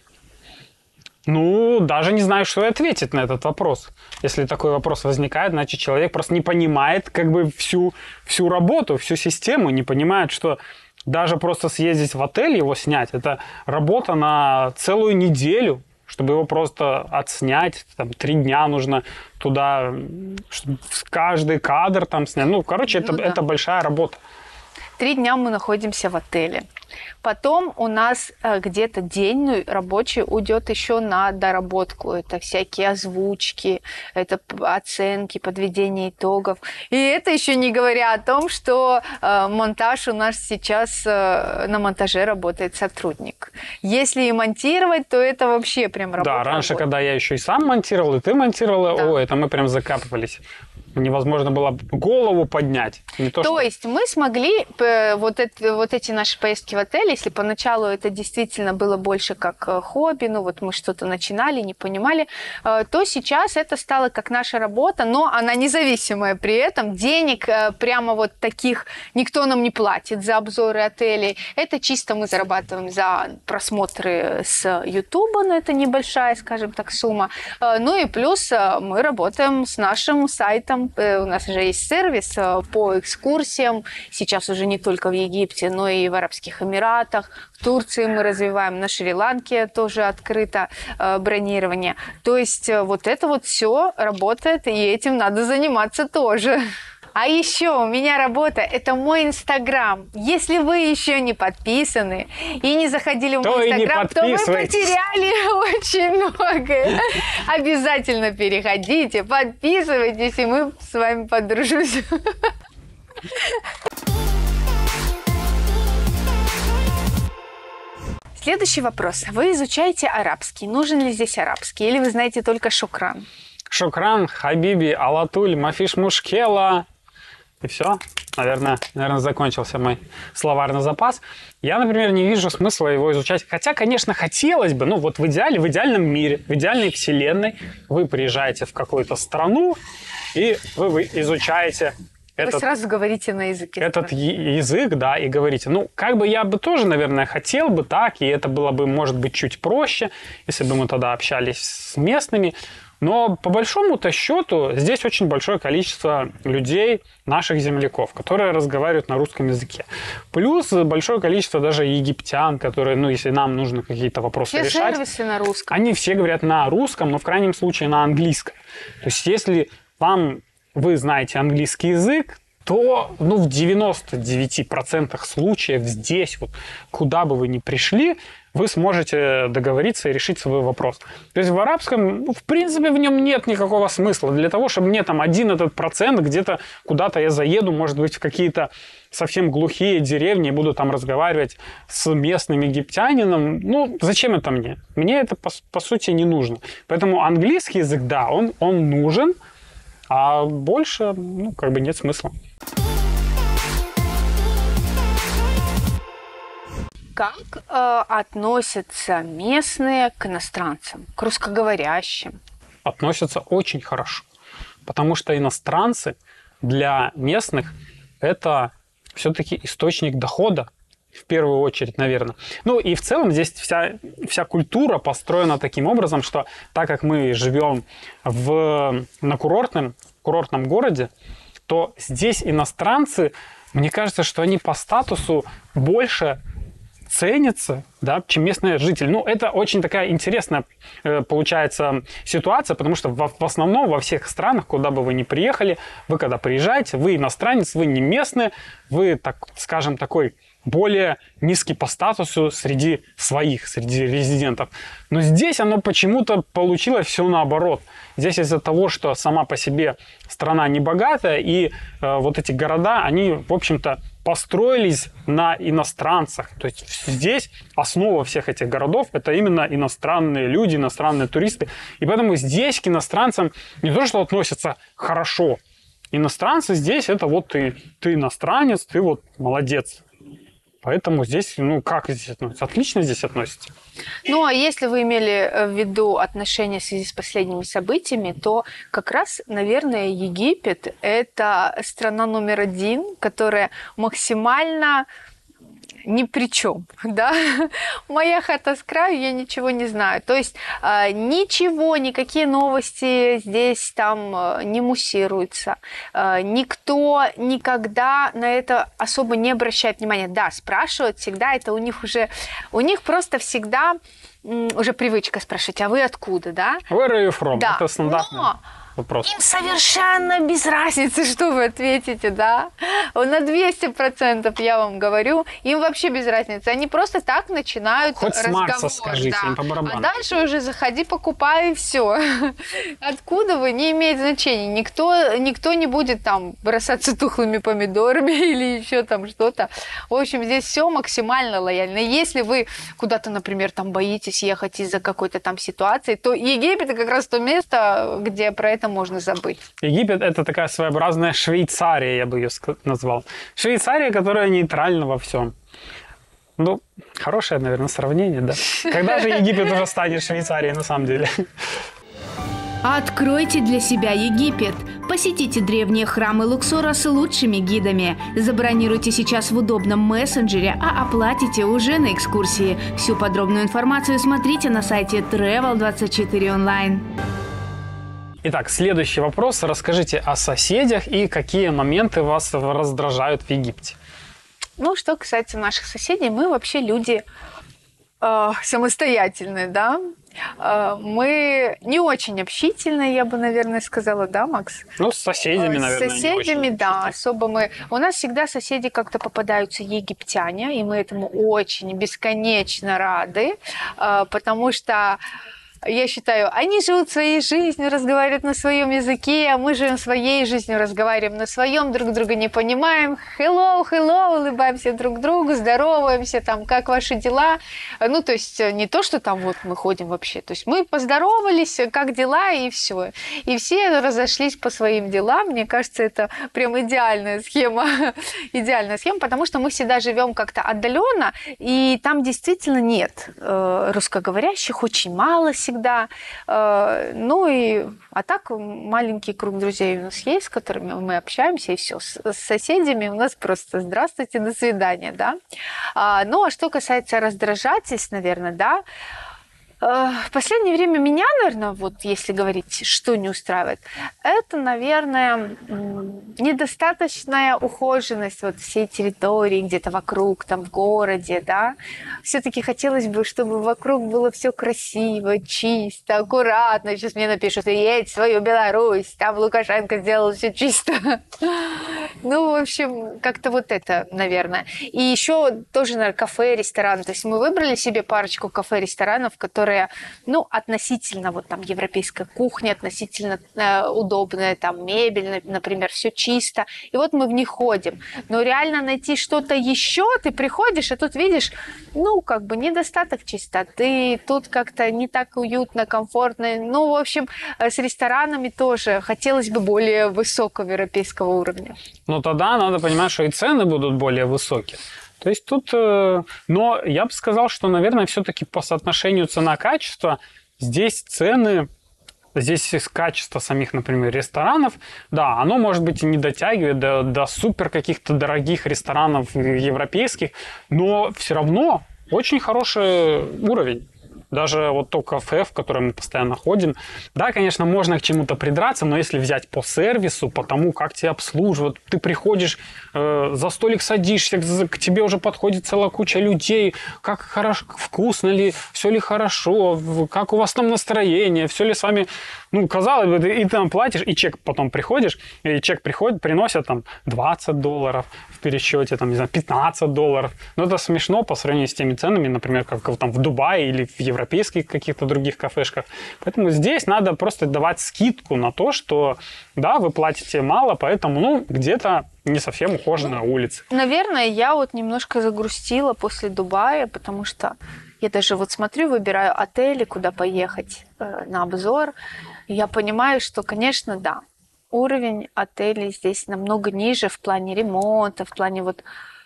Ну, даже не знаю, что и ответить на этот вопрос. Если такой вопрос возникает, значит, человек просто не понимает как бы всю, всю работу, всю систему, не понимает, что даже просто съездить в отель, его снять, это работа на целую неделю, чтобы его просто отснять, там, три дня нужно туда, чтобы каждый кадр там снять. Ну, короче, это, ну, да. это большая работа. Три дня мы находимся в отеле. Потом у нас э, где-то день ну, рабочий уйдет еще на доработку. Это всякие озвучки, это оценки, подведение итогов. И это еще не говоря о том, что э, монтаж у нас сейчас э, на монтаже работает сотрудник. Если и монтировать, то это вообще прям работа. Да, раньше, работа. когда я еще и сам монтировал, и ты монтировала, Да. о, это мы прям закапывались. Невозможно было голову поднять. Не то, То что... есть мы смогли э, вот, это, вот эти наши поездки в отель, если поначалу это действительно было больше как э, хобби, ну вот мы что-то начинали, не понимали, э, то сейчас это стало как наша работа, но она независимая при этом. Денег э, прямо вот таких никто нам не платит за обзоры отелей. Это чисто мы зарабатываем за просмотры с Ютуба, но это небольшая, скажем так, сумма. Э, ну и плюс э, мы работаем с нашим сайтом. У нас уже есть сервис по экскурсиям. Сейчас уже не только в Египте, но и в Арабских Эмиратах. В Турции мы развиваем, на Шри-Ланке тоже открыто бронирование. То есть вот это вот все работает, и этим надо заниматься тоже. А еще у меня работа – это мой Инстаграм. Если вы еще не подписаны и не заходили в мой Инстаграм, то вы потеряли очень многое. Обязательно переходите, подписывайтесь, и мы с вами подружимся. Следующий вопрос. Вы изучаете арабский. Нужен ли здесь арабский? Или вы знаете только шукран? Шукран, хабиби, алатуль, мафиш мушкела. И все. Наверное, наверное, закончился мой словарный запас. Я, например, не вижу смысла его изучать. Хотя, конечно, хотелось бы. Ну, вот в идеале, в идеальном мире, в идеальной вселенной вы приезжаете в какую-то страну, и вы, вы изучаете Вы этот, сразу говорите на языке. этот язык, да, и говорите. Ну, как бы я бы тоже, наверное, хотел бы так, и это было бы, может быть, чуть проще, если бы мы тогда общались с местными. Но по большому-то счету здесь очень большое количество людей, наших земляков, которые разговаривают на русском языке. Плюс большое количество даже египтян, которые, ну, если нам нужно какие-то вопросы все решать. Сервисы на русском. Они все говорят на русском, но в крайнем случае на английском. То есть если вам, вы знаете английский язык, то ну, в девяноста девяти процентах случаев здесь, вот, куда бы вы ни пришли, вы сможете договориться и решить свой вопрос. То есть в арабском, ну, в принципе, в нем нет никакого смысла. Для того, чтобы мне там один этот процент где-то куда-то я заеду, может быть, в какие-то совсем глухие деревни и буду там разговаривать с местным египтянином, ну, зачем это мне? Мне это, по, по сути, не нужно. Поэтому английский язык, да, он, он нужен, а больше, ну, как бы нет смысла. Как э, относятся местные к иностранцам, к русскоговорящим? Относятся очень хорошо, потому что иностранцы для местных это все-таки источник дохода, в первую очередь, наверное. Ну и в целом здесь вся, вся культура построена таким образом, что так как мы живем в, на курортном, курортном городе, то здесь иностранцы, мне кажется, что они по статусу больше ценятся, да, чем местные жители. Ну, это очень такая интересная э, получается ситуация, потому что в, в основном во всех странах, куда бы вы ни приехали, вы когда приезжаете, вы иностранец, вы не местный, вы, так скажем, такой более низкий по статусу среди своих, среди резидентов. Но здесь оно почему-то получилось все наоборот. Здесь из-за того, что сама по себе страна не богатая, и э, вот эти города, они, в общем-то, построились на иностранцах. То есть здесь основа всех этих городов – это именно иностранные люди, иностранные туристы. И поэтому здесь к иностранцам не то, что относятся хорошо. Иностранцы здесь – это вот ты, ты иностранец, ты вот молодец. Поэтому здесь, ну, как здесь относится? Отлично здесь относится. Ну, а если вы имели в виду отношения в связи с последними событиями, то как раз, наверное, Египет – это страна номер один, которая максимально ни при чем, да? Моя хата с краю, я ничего не знаю. То есть э, ничего, никакие новости здесь там э, не муссируются. Э, никто никогда на это особо не обращает внимания. Да, спрашивают всегда, это у них уже, у них просто всегда м, уже привычка спрашивать, а вы откуда, да? Where are you from? Да, Это стандартный но вопрос. им совершенно без разницы, что вы ответите, да? На двести процентов я вам говорю, им вообще без разницы. Они просто так начинают Хоть разговор. с Марса скажите, да. им по барабану. А дальше уже заходи, покупай и все. Откуда вы, не имеет значения. Никто, никто не будет там бросаться тухлыми помидорами или еще там что-то. В общем, здесь все максимально лояльно. Если вы куда-то, например, там боитесь ехать из-за какой-то там ситуации, то Египет это как раз то место, где про это можно забыть. Египет – это такая своеобразная Швейцария, я бы ее назвал. Швейцария, которая нейтральна во всем. Ну, хорошее, наверное, сравнение, да. Когда же Египет уже станет Швейцарией на самом деле? Откройте для себя Египет. Посетите древние храмы Луксора с лучшими гидами. Забронируйте сейчас в удобном мессенджере, а оплатите уже на экскурсии. Всю подробную информацию смотрите на сайте Travel двадцать четыре онлайн. Итак, следующий вопрос. Расскажите о соседях и какие моменты вас раздражают в Египте. Ну, что касается наших соседей, мы вообще люди э, самостоятельные, да. Э, мы не очень общительные, я бы, наверное, сказала, да, Макс? Ну, с соседями, наверное, С соседями, не очень. да, особо мы... У нас всегда соседи как-то попадаются египтяне, и мы этому очень бесконечно рады, э, потому что... Я считаю, они живут своей жизнью, разговаривают на своем языке, а мы живем своей жизнью, разговариваем на своем, друг друга не понимаем. Hello, hello, улыбаемся друг другу, здороваемся, там, как ваши дела? Ну, то есть не то, что там вот мы ходим вообще. То есть мы поздоровались, как дела, и все. И все разошлись по своим делам. Мне кажется, это прям идеальная схема. Идеальная схема, потому что мы всегда живем как-то отдаленно, и там действительно нет русскоговорящих, очень мало всегда. Да, ну и, а так маленький круг друзей у нас есть, с которыми мы общаемся, и все. С соседями у нас просто здравствуйте, до свидания, да. Ну, а что касается раздражательств, наверное, да, в последнее время меня, наверное, вот если говорить, что не устраивает, это, наверное, недостаточная ухоженность вот всей территории, где-то вокруг, там в городе, да. Все-таки хотелось бы, чтобы вокруг было все красиво, чисто, аккуратно. Сейчас мне напишут: едь в свою Беларусь, там Лукашенко сделал все чисто. Ну, в общем, как-то вот это, наверное. И еще тоже, наверное, кафе, рестораны. То есть мы выбрали себе парочку кафе-ресторанов, которые, ну, относительно вот там европейской кухни, относительно э, удобная, там мебель, например, все чисто. И вот мы в них ходим. Но реально найти что-то еще, ты приходишь, и тут видишь, ну, как бы недостаток чистоты, тут как-то не так уютно, комфортно. Ну, в общем, с ресторанами тоже хотелось бы более высокого европейского уровня. Ну, тогда надо понимать, что и цены будут более высокие. То есть тут... Но я бы сказал, что, наверное, все-таки по соотношению цена-качество здесь цены... Здесь качество самих, например, ресторанов, да, оно, может быть, и не дотягивает до, до супер каких-то дорогих ресторанов европейских, но все равно очень хороший уровень. Даже вот то кафе, в котором мы постоянно ходим. Да, конечно, можно к чему-то придраться, но если взять по сервису, по тому, как тебя обслуживают, ты приходишь, э, за столик садишься, к, к тебе уже подходит целая куча людей, как хорошо, вкусно ли, все ли хорошо, как у вас там настроение, все ли с вами, ну, казалось бы, и ты там платишь, и чек потом приходишь, и чек приходит, приносят там двадцать долларов в пересчете, там, не знаю, пятнадцать долларов. Но это смешно по сравнению с теми ценами, например, как там в Дубае или в Европе, европейских каких-то других кафешках. Поэтому здесь надо просто давать скидку на то, что, да, вы платите мало, поэтому, ну, где-то не совсем ухоженная улица. Наверное, я вот немножко загрустила после Дубая, потому что я даже вот смотрю, выбираю отели, куда поехать э, на обзор. И я понимаю, что, конечно, да, уровень отелей здесь намного ниже в плане ремонта, в плане вот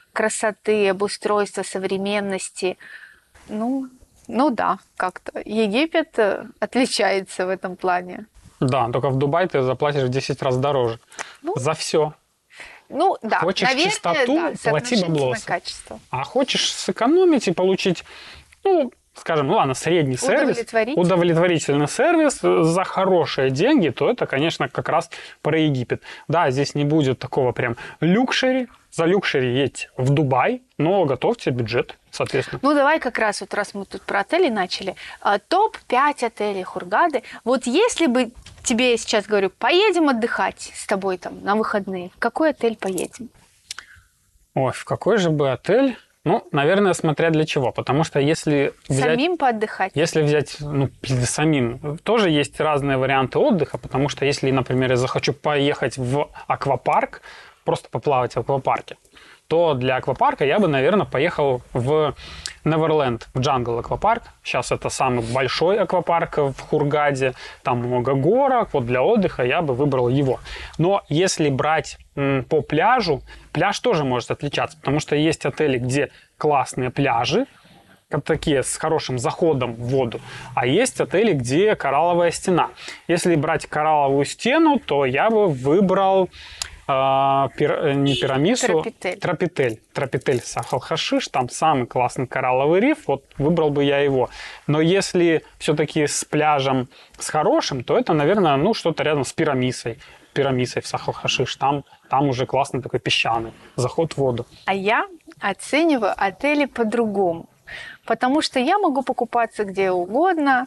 красоты, обустройства, современности. Ну, ну да, как-то. Египет отличается в этом плане. Да, только в Дубае ты заплатишь в десять раз дороже. Ну, за все. Ну, да. Хочешь наверное, чистоту, да, плати баблос. качество. А хочешь сэкономить и получить, ну, скажем, ну ладно, средний сервис, удовлетворительный сервис за хорошие деньги, то это, конечно, как раз про Египет. Да, здесь не будет такого прям люкшери. За люкшери едь в Дубай, но готовьте бюджет, соответственно. Ну, давай как раз, вот раз мы тут про отели начали. топ пять отелей Хургады. Вот если бы тебе, я сейчас говорю, поедем отдыхать с тобой там на выходные, в какой отель поедем? Ой, в какой же бы отель? Ну, наверное, смотря для чего. Потому что если взять... Самим поотдыхать? Если взять, ну, самим, тоже есть разные варианты отдыха, потому что если, например, я захочу поехать в аквапарк, просто поплавать в аквапарке, то для аквапарка я бы, наверное, поехал в Неверленд, в Джангл аквапарк. Сейчас это самый большой аквапарк в Хургаде, там много горок, вот для отдыха я бы выбрал его. Но если брать м, по пляжу, пляж тоже может отличаться, потому что есть отели, где классные пляжи, как такие с хорошим заходом в воду, а есть отели, где коралловая стена. Если брать коралловую стену, то я бы выбрал Uh, пир, не пирамису, Тропитель. Тропитель. Тропитель Сахал-Хашиш, там самый классный коралловый риф, вот выбрал бы я его. Но если все-таки с пляжем с хорошим, то это, наверное, ну что-то рядом с пирамисой. Пирамисой в Сахал-Хашиш, там, там уже классный такой песчаный заход в воду. А я оцениваю отели по-другому. Потому что я могу покупаться где угодно,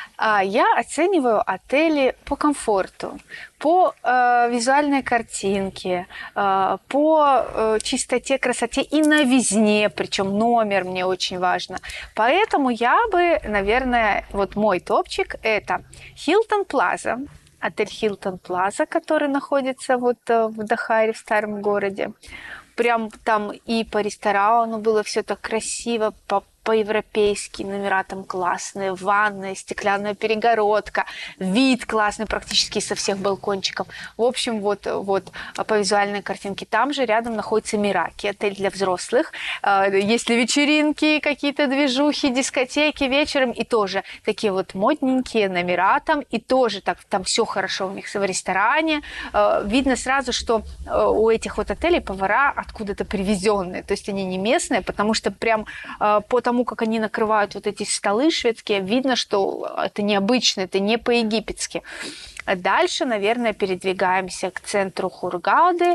а я оцениваю отели по комфорту, по э, визуальной картинке, э, по э, чистоте, красоте и новизне, причем номер мне очень важно. Поэтому я бы, наверное, вот мой топчик – это Hilton Plaza, отель Hilton Plaza, который находится вот в Дахаре, в старом городе. Прям там и по ресторану было все так красиво, по по-европейски, номера там классные, ванная, стеклянная перегородка, вид классный практически со всех балкончиков. В общем, вот, вот по визуальной картинке. Там же рядом находится Мираки, отель для взрослых. Если вечеринки, какие-то движухи, дискотеки вечером, и тоже такие вот модненькие номера там, и тоже так, там все хорошо у них в ресторане. Видно сразу, что у этих вот отелей повара откуда-то привезенные, то есть они не местные, потому что прям по тому, как они накрывают вот эти столы шведские, видно, что это необычно, это не по-египетски. Дальше, наверное, передвигаемся к центру Хургады.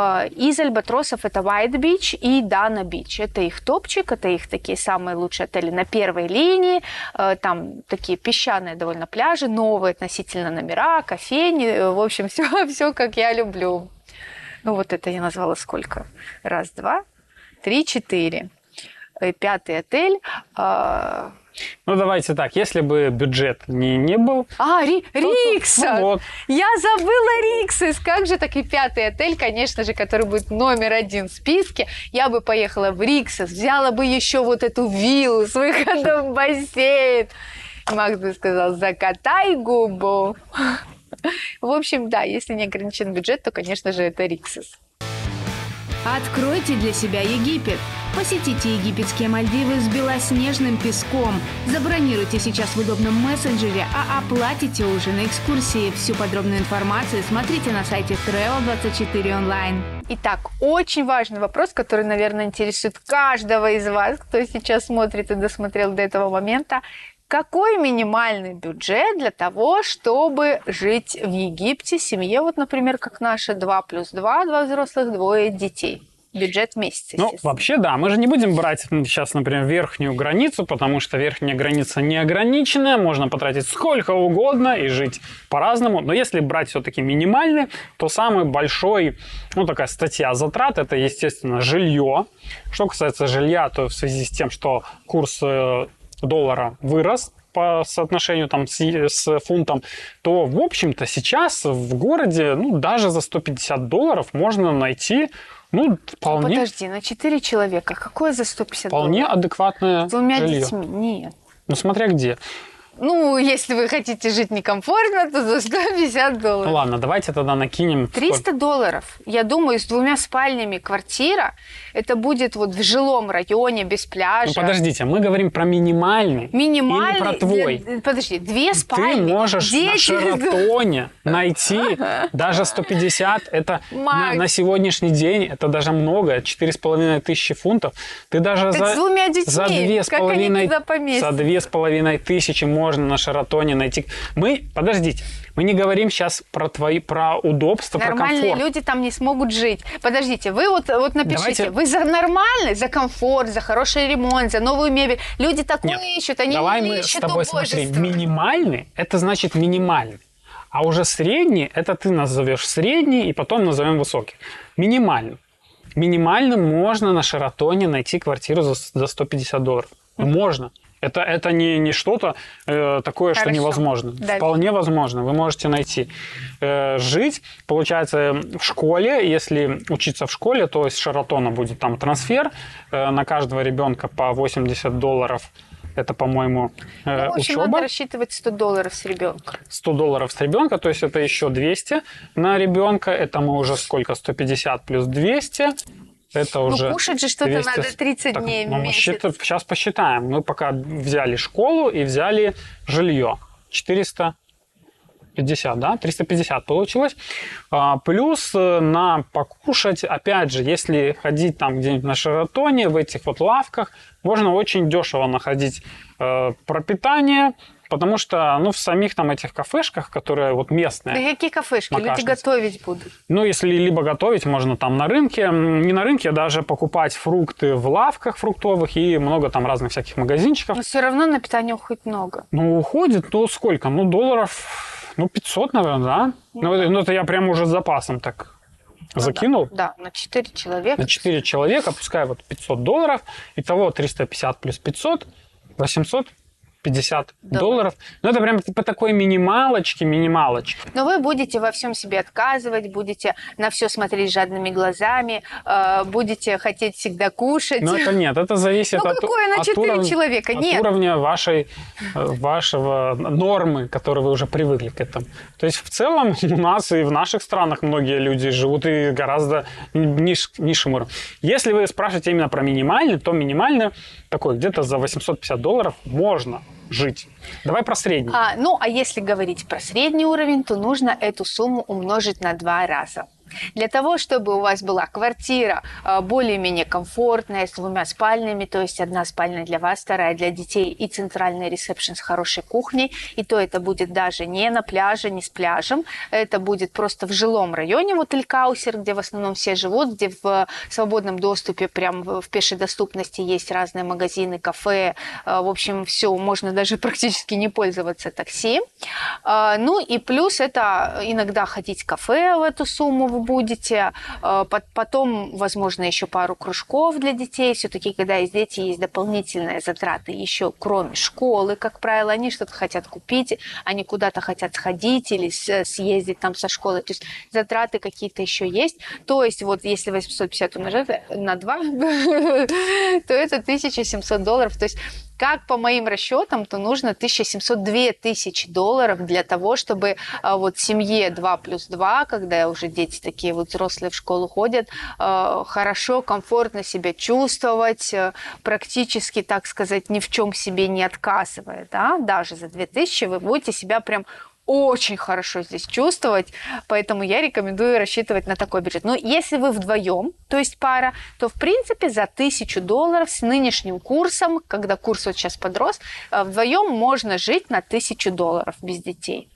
Из альбатросов это White Beach и Dana Beach. Это их топчик, это их такие самые лучшие отели на первой линии. Там такие песчаные довольно пляжи, новые относительно номера, кофейни. В общем, все, все как я люблю. Ну вот это я назвала сколько? Раз, два, три, четыре. Пятый отель. А... Ну, давайте так, если бы бюджет не, не был... А, Ри- Риксос! Ну, вот. Я забыла Риксос! Как же так и пятый отель, конечно же, который будет номер один в списке. Я бы поехала в Риксос, взяла бы еще вот эту виллу с выходом в бассейн. Макс бы сказал, закатай губу. В общем, да, если не ограничен бюджет, то, конечно же, это Риксос. Откройте для себя Египет. Посетите египетские Мальдивы с белоснежным песком. Забронируйте сейчас в удобном мессенджере, а оплатите уже на экскурсии. Всю подробную информацию смотрите на сайте Travel двадцать четыре онлайн. Итак, очень важный вопрос, который, наверное, интересует каждого из вас, кто сейчас смотрит и досмотрел до этого момента. Какой минимальный бюджет для того, чтобы жить в Египте, семье, вот, например, как наша, два плюс два, два взрослых, двое детей? Бюджет в месяц, Ну, вообще, да. Мы же не будем брать сейчас, например, верхнюю границу, потому что верхняя граница неограниченная, можно потратить сколько угодно и жить по-разному. Но если брать все-таки минимальный, то самый большой, ну, такая статья затрат, это, естественно, жилье. Что касается жилья, то в связи с тем, что курс доллара вырос по соотношению там с, с фунтом, то, в общем-то, сейчас в городе, ну, даже за сто пятьдесят долларов можно найти, ну, вполне... Подожди, на четыре человека. Какое за сто пятьдесят Вполне долларов? адекватное С двумя жилье. детьми? Нет. Ну, смотря где. Ну, если вы хотите жить некомфортно, то за сто пятьдесят долларов. Ну ладно, давайте тогда накинем... триста долларов. Я думаю, с двумя спальнями квартира, это будет вот в жилом районе, без пляжа. Ну подождите, мы говорим про минимальный. Минимальный. Или про твой. Для... Подожди, две спальни. Ты можешь Дети... на Шератоне найти даже сто пятьдесят. Это на, на сегодняшний день, это даже много, четыре с половиной тысячи фунтов. Ты даже так за, с двумя детьми. за две с половиной, за две с половиной тысячи можно на Шератоне найти. Мы, подождите, мы не говорим сейчас про твои, про удобство, нормальные про комфорт. Люди там не смогут жить. Подождите, вы вот, вот напишите, Давайте... вы за нормальный, за комфорт, за хороший ремонт, за новую мебель. Люди такое Нет. ищут, они Давай не мы ищут с тобой смотри. убожества. Минимальный, это значит минимальный. А уже средний, это ты назовешь средний, и потом назовем высокий. Минимальный. Минимальным можно на Шератоне найти квартиру за, за сто пятьдесят долларов. Можно. Это, это не, не что-то э, такое, Хорошо. что невозможно. Дальше. Вполне возможно. Вы можете найти. Э, жить, получается, в школе, если учиться в школе, то из Шератона будет там трансфер э, на каждого ребенка по восемьдесят долларов. Это, по-моему, э, Ну, в общем, учеба. надо рассчитывать сто долларов с ребенка. сто долларов с ребенка, то есть это еще двести на ребенка. Это мы уже сколько? сто пятьдесят плюс двести. Это уже ну, кушать же что-то двести... надо тридцать так, дней в ну, месяц. счит... Сейчас посчитаем. Мы пока взяли школу и взяли жилье. четыреста пятьдесят, да? триста пятьдесят получилось. А, плюс на покушать, опять же, если ходить там где-нибудь на Шератоне, в этих вот лавках, можно очень дешево находить э, пропитание, потому что, ну, в самих там этих кафешках, которые вот местные. Да какие кафешки? Люди Макашницы. готовить будут. Ну, если либо готовить, можно там на рынке, не на рынке, а даже покупать фрукты в лавках фруктовых и много там разных всяких магазинчиков. Но все равно на питание уходит много. Ну, уходит, ну, сколько? Ну, долларов, ну, пятьсот, наверное, да? Ну, это, ну, это я прям уже с запасом так Ну, закинул. Да, да, на четыре человека. На четыре человека, пускай вот пятьсот долларов, итого триста пятьдесят плюс пятьсот, восемьсот пятьдесят Да. долларов. Ну, это прям по такой минималочке, минималочке. Но вы будете во всем себе отказывать, будете на все смотреть жадными глазами, э, будете хотеть всегда кушать. Но это нет, это зависит Ну, от, какое на от, четыре уров- человека? от Нет. уровня вашей, э, вашего нормы, которой вы уже привыкли к этому. То есть в целом у нас и в наших странах многие люди живут и гораздо ниш, низшим уровнем. Если вы спрашиваете именно про минимальный, то минимальный такой где-то за восемьсот пятьдесят долларов можно жить. Давай про средний. А, ну, а если говорить про средний уровень, то нужно эту сумму умножить на два раза. Для того, чтобы у вас была квартира э, более-менее комфортная, с двумя спальнями, то есть одна спальня для вас, вторая для детей и центральный ресепшн с хорошей кухней, и то это будет даже не на пляже, не с пляжем, это будет просто в жилом районе, вот Элькаусер, где в основном все живут, где в свободном доступе, прям в пешей доступности есть разные магазины, кафе, э, в общем, все, можно даже практически не пользоваться такси. Э, ну и плюс это иногда ходить в кафе в эту сумму вы будете, потом, возможно, еще пару кружков для детей. Все-таки, когда есть дети, есть дополнительные затраты еще кроме школы, как правило, они что-то хотят купить, они куда-то хотят сходить или съездить там со школы. То есть затраты какие-то еще есть. То есть вот если восемьсот пятьдесят умножать на два, то это тысяча семьсот долларов. То есть как по моим расчетам, то нужно тысяча семьсот — две тысячи долларов для того, чтобы а, вот семье два плюс два, когда уже дети такие вот взрослые в школу ходят, а, хорошо, комфортно себя чувствовать, а, практически, так сказать, ни в чем себе не отказывая, да? Даже за две тысячи вы будете себя прям очень хорошо здесь чувствовать, поэтому я рекомендую рассчитывать на такой бюджет. Но если вы вдвоем, то есть пара, то в принципе за тысячу долларов с нынешним курсом, когда курс вот сейчас подрос, вдвоем можно жить на тысячу долларов без детей.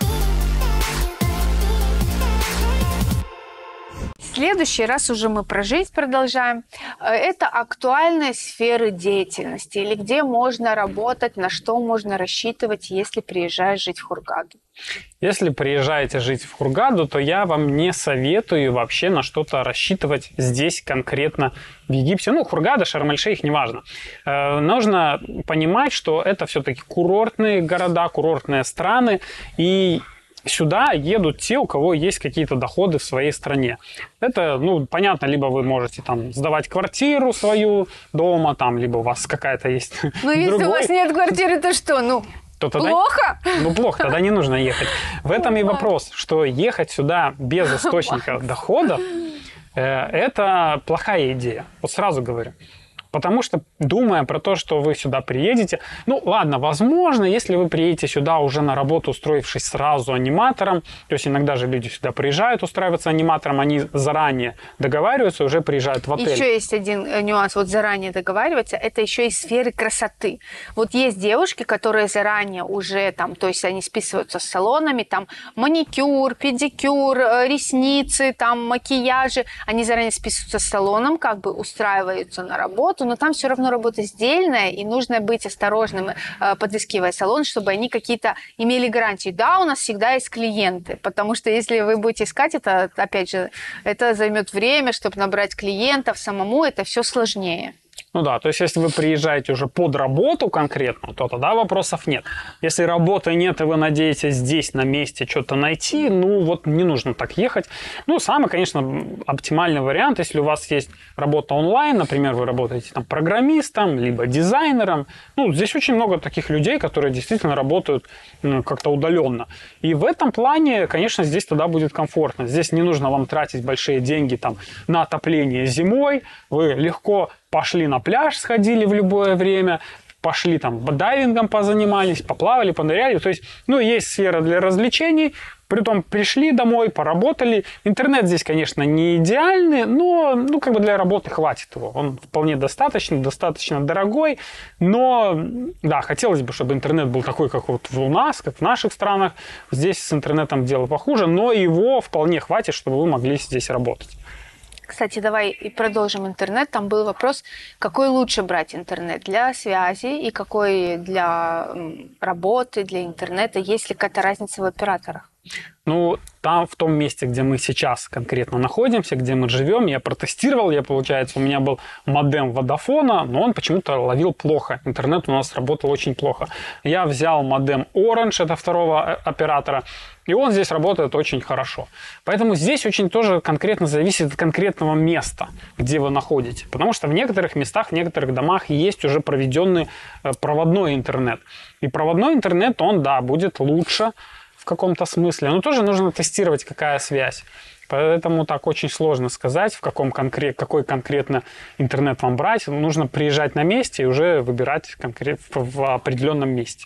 Следующий раз уже мы про жизнь продолжаем. Это актуальные сферы деятельности или где можно работать, на что можно рассчитывать, если приезжаешь жить в Хургаду. Если приезжаете жить в Хургаду, то я вам не советую вообще на что-то рассчитывать здесь конкретно в Египте. Ну, Хургада, Шарм-эль-Шейх, неважно. Э, нужно понимать, что это все-таки курортные города, курортные страны, и сюда едут те, у кого есть какие-то доходы в своей стране. Это, ну, понятно, либо вы можете там сдавать квартиру свою дома, там, либо у вас какая-то есть. Ну, если другой... у вас нет квартиры, то что? Ну, то тогда... Плохо? Ну, плохо, тогда не нужно ехать. В этом и вопрос, что ехать сюда без источника дохода э, – это плохая идея. Вот сразу говорю. Потому что, думая про то, что вы сюда приедете, ну ладно, возможно, если вы приедете сюда уже на работу, устроившись сразу аниматором, то есть иногда же люди сюда приезжают устраиваться аниматором, они заранее договариваются, уже приезжают в отель. Еще есть один нюанс, вот заранее договариваться, это еще из сферы красоты. Вот есть девушки, которые заранее уже там, то есть они списываются с салонами, там маникюр, педикюр, ресницы, там макияжи, они заранее списываются с салоном, как бы устраиваются на работу, но там все равно работа сдельная, и нужно быть осторожным, подыскивая салон, чтобы они какие-то имели гарантии. Да, у нас всегда есть клиенты, потому что если вы будете искать это, опять же, это займет время, чтобы набрать клиентов самому, это все сложнее. Ну да, то есть если вы приезжаете уже под работу конкретно, то тогда вопросов нет. Если работы нет, и вы надеетесь здесь на месте что-то найти, ну вот не нужно так ехать. Ну, самый, конечно, оптимальный вариант, если у вас есть работа онлайн, например, вы работаете там программистом, либо дизайнером, ну, здесь очень много таких людей, которые действительно работают ну, как-то удаленно. И в этом плане, конечно, здесь тогда будет комфортно. Здесь не нужно вам тратить большие деньги там на отопление зимой, вы легко пошли на пляж, сходили в любое время, пошли там дайвингом позанимались, поплавали, поныряли. То есть, ну, есть сфера для развлечений, притом пришли домой, поработали. Интернет здесь, конечно, не идеальный, но, ну, как бы для работы хватит его. Он вполне достаточный, достаточно дорогой, но, да, хотелось бы, чтобы интернет был такой, как вот у нас, как в наших странах. Здесь с интернетом дело похуже, но его вполне хватит, чтобы вы могли здесь работать. Кстати, давай и продолжим интернет. Там был вопрос, какой лучше брать интернет для связи и какой для работы, для интернета. Есть ли какая-то разница в операторах? Ну, там, в том месте, где мы сейчас конкретно находимся, где мы живем, я протестировал, я, получается, у меня был модем Водафона, но он почему-то ловил плохо. Интернет у нас работал очень плохо. Я взял модем Orange, это второго оператора, и он здесь работает очень хорошо. Поэтому здесь очень тоже конкретно зависит от конкретного места, где вы находитесь. Потому что в некоторых местах, в некоторых домах есть уже проведенный проводной интернет. И проводной интернет, он, да, будет лучше в каком-то смысле. Но тоже нужно тестировать, какая связь. Поэтому так очень сложно сказать, в каком конкрет, какой конкретно интернет вам брать. Нужно приезжать на месте и уже выбирать конкрет, в определенном месте.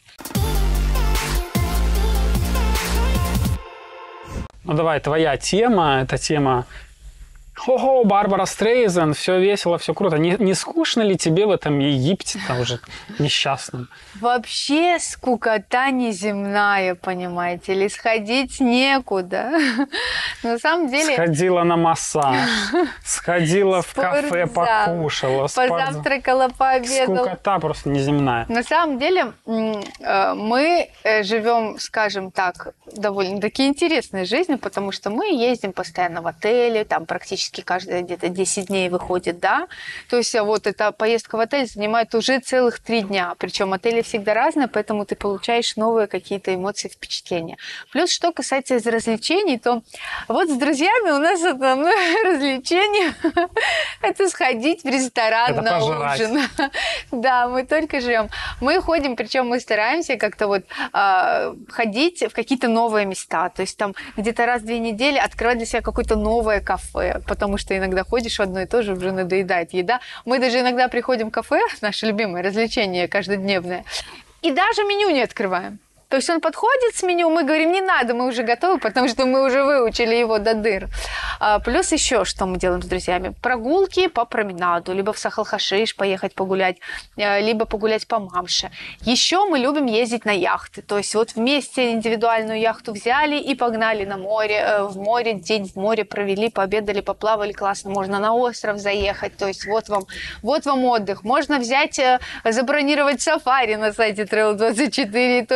Ну давай, твоя тема, это тема Хо-хо, Барбара Стрейзен, все весело, все круто. Не, не скучно ли тебе в этом Египте-то уже несчастном? Вообще скукота неземная, понимаете, или сходить некуда. На самом деле... Сходила на массаж, сходила в кафе, покушала. Позавтракала, пообедала. Скукота просто неземная. На самом деле мы живем, скажем так, довольно-таки интересной жизнью, потому что мы ездим постоянно в отеле, там практически каждые где-то десять дней выходит, да. То есть вот эта поездка в отель занимает уже целых три дня. Причем отели всегда разные, поэтому ты получаешь новые какие-то эмоции, впечатления. Плюс, что касается из развлечений, то вот с друзьями у нас основное развлечение – это сходить в ресторан на ужин. Да, мы только живем. Мы ходим, причем мы стараемся как-то вот ходить в какие-то новые места. То есть там где-то раз в две недели открывать для себя какое-то новое кафе, потому что иногда ходишь в одно и то же, уже надоедает еда. Мы даже иногда приходим в кафе, наше любимое развлечение каждодневное, и даже меню не открываем. То есть он подходит с меню, мы говорим, не надо, мы уже готовы, потому что мы уже выучили его до дыр. А, плюс еще, что мы делаем с друзьями? Прогулки по променаду, либо в Сахал-Хашиш поехать погулять, либо погулять по Мамше. Еще мы любим ездить на яхты. То есть вот вместе индивидуальную яхту взяли и погнали на море, в море, день в море провели, пообедали, поплавали, классно. Можно на остров заехать, то есть вот вам, вот вам отдых. Можно взять, забронировать сафари на сайте Travel двадцать четыре, и тоже всем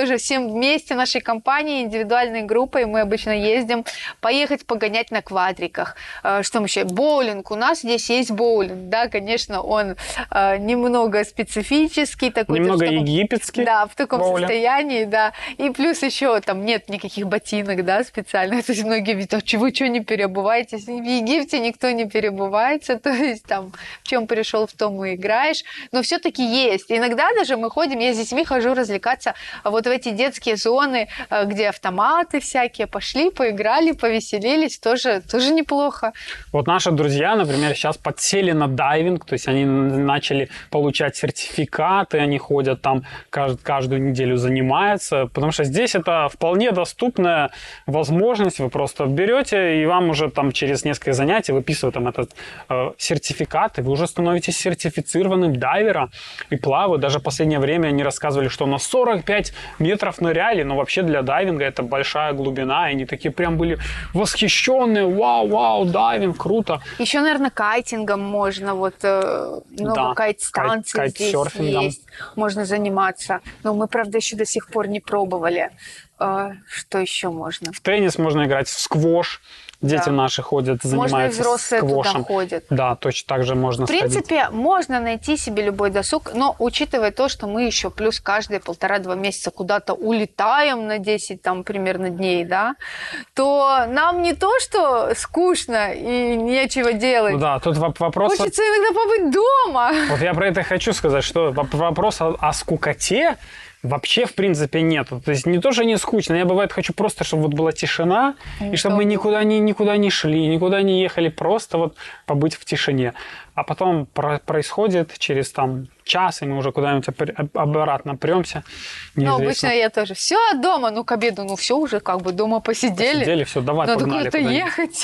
можем вместе нашей компанией, индивидуальной группой, мы обычно ездим, поехать погонять на квадриках. Что еще? Боулинг. У нас здесь есть боулинг. Да, конечно, он немного специфический. Такой, немного таком, египетский. Да, в таком боулинг. состоянии, да. И плюс еще там нет никаких ботинок, да, специальных. То есть многие видят, а вы что не переобуваетесь? В Египте никто не переобувается. То есть там в чем пришел, в том и играешь. Но все-таки есть. Иногда даже мы ходим, я с детьми хожу развлекаться вот в эти детские зоны, где автоматы всякие. Пошли, поиграли, повеселились. Тоже, тоже неплохо. Вот наши друзья, например, сейчас подсели на дайвинг. То есть они начали получать сертификаты. Они ходят там каждую, каждую неделю занимаются. Потому что здесь это вполне доступная возможность. Вы просто берете, и вам уже там через несколько занятий выписывают там этот э, сертификат, и вы уже становитесь сертифицированным дайвером и плавают. Даже в последнее время они рассказывали, что на сорок пять метров ныряли, но вообще для дайвинга это большая глубина, и они такие прям были восхищенные. Вау, вау, дайвинг, круто. Еще, наверное, кайтингом можно, вот э, много да, кайт-станций кайт, здесь есть, можно заниматься. Но мы, правда, еще до сих пор не пробовали. Э, что еще можно? В теннис можно играть, в сквош. Дети да. наши ходят, занимаются можно и взрослые сквошем. Туда ходят. Да, точно так же можно В принципе, сходить. можно найти себе любой досуг, но учитывая то, что мы еще плюс каждые полтора-два месяца куда-то улетаем на десять там примерно дней, да, то нам не то, что скучно и нечего делать. Ну да, тут вопрос... Хочется иногда побыть дома. Вот я про это хочу сказать, что вопрос о, о скукоте вообще, в принципе, нету. То есть не то, что не скучно, я, бывает, хочу просто, чтобы вот была тишина, не и чтобы мы никуда не, никуда не шли, никуда не ехали, просто вот побыть в тишине. А потом про- происходит через там час, и мы уже куда-нибудь обратно премся. Ну, обычно я тоже. Все дома, ну, к обеду, ну, все уже как бы дома посидели. Посидели, все, давай, надо погнали куда-то куда-нибудь. ехать.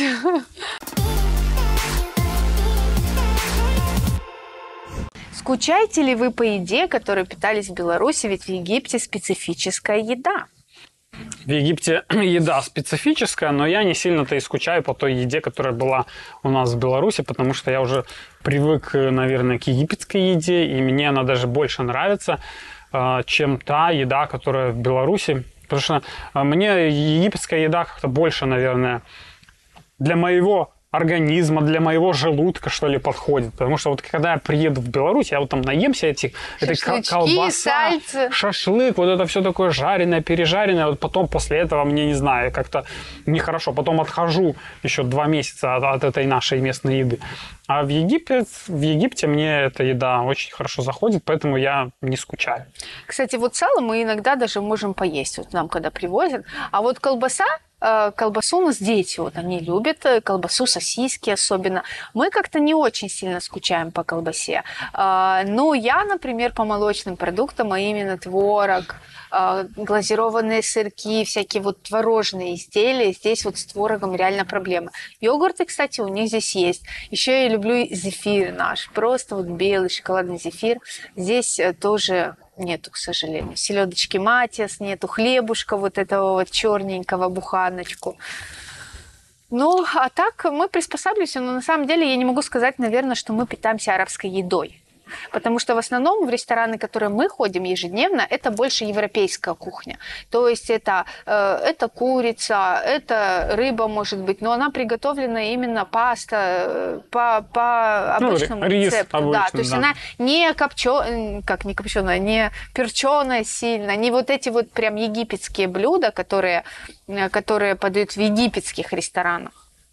Скучаете ли вы по еде, которой питались в Беларуси, ведь в Египте специфическая еда? В Египте еда специфическая, но я не сильно-то и скучаю по той еде, которая была у нас в Беларуси, потому что я уже привык, наверное, к египетской еде, и мне она даже больше нравится, чем та еда, которая в Беларуси. Потому что мне египетская еда как-то больше, наверное, для моего организма, для моего желудка, что ли, подходит. Потому что вот когда я приеду в Беларусь, я вот там наемся этих, этой колбаса, сальцы. шашлык, вот это все такое жареное, пережаренное. Вот потом после этого мне, не знаю, как-то нехорошо. Потом отхожу еще два месяца от, от этой нашей местной еды. А в Египте, в Египте мне эта еда очень хорошо заходит, поэтому я не скучаю. Кстати, вот сало мы иногда даже можем поесть, вот нам когда привозят. А вот колбаса, колбасу у нас дети, вот они любят колбасу, сосиски особенно. Мы как-то не очень сильно скучаем по колбасе. Но я, например, по молочным продуктам, а именно творог, глазированные сырки, всякие вот творожные изделия, здесь вот с творогом реально проблема. Йогурты, кстати, у них здесь есть. Еще я люблю зефир наш, просто вот белый шоколадный зефир. Здесь тоже нету, к сожалению. Селедочки Матиас нету, хлебушка вот этого вот черненького, буханочку. Ну, а так мы приспосабливаемся, но на самом деле я не могу сказать, наверное, что мы питаемся арабской едой. Потому что в основном в рестораны, в которые мы ходим ежедневно, это больше европейская кухня. То есть это, э, это курица, это рыба, может быть, но она приготовлена именно паста по, по обычному ну, рис рецепту. обычный, да, то есть да. она не копченая, как не копченая, не перченая сильно, не вот эти вот прям египетские блюда, которые, которые подают в египетских ресторанах.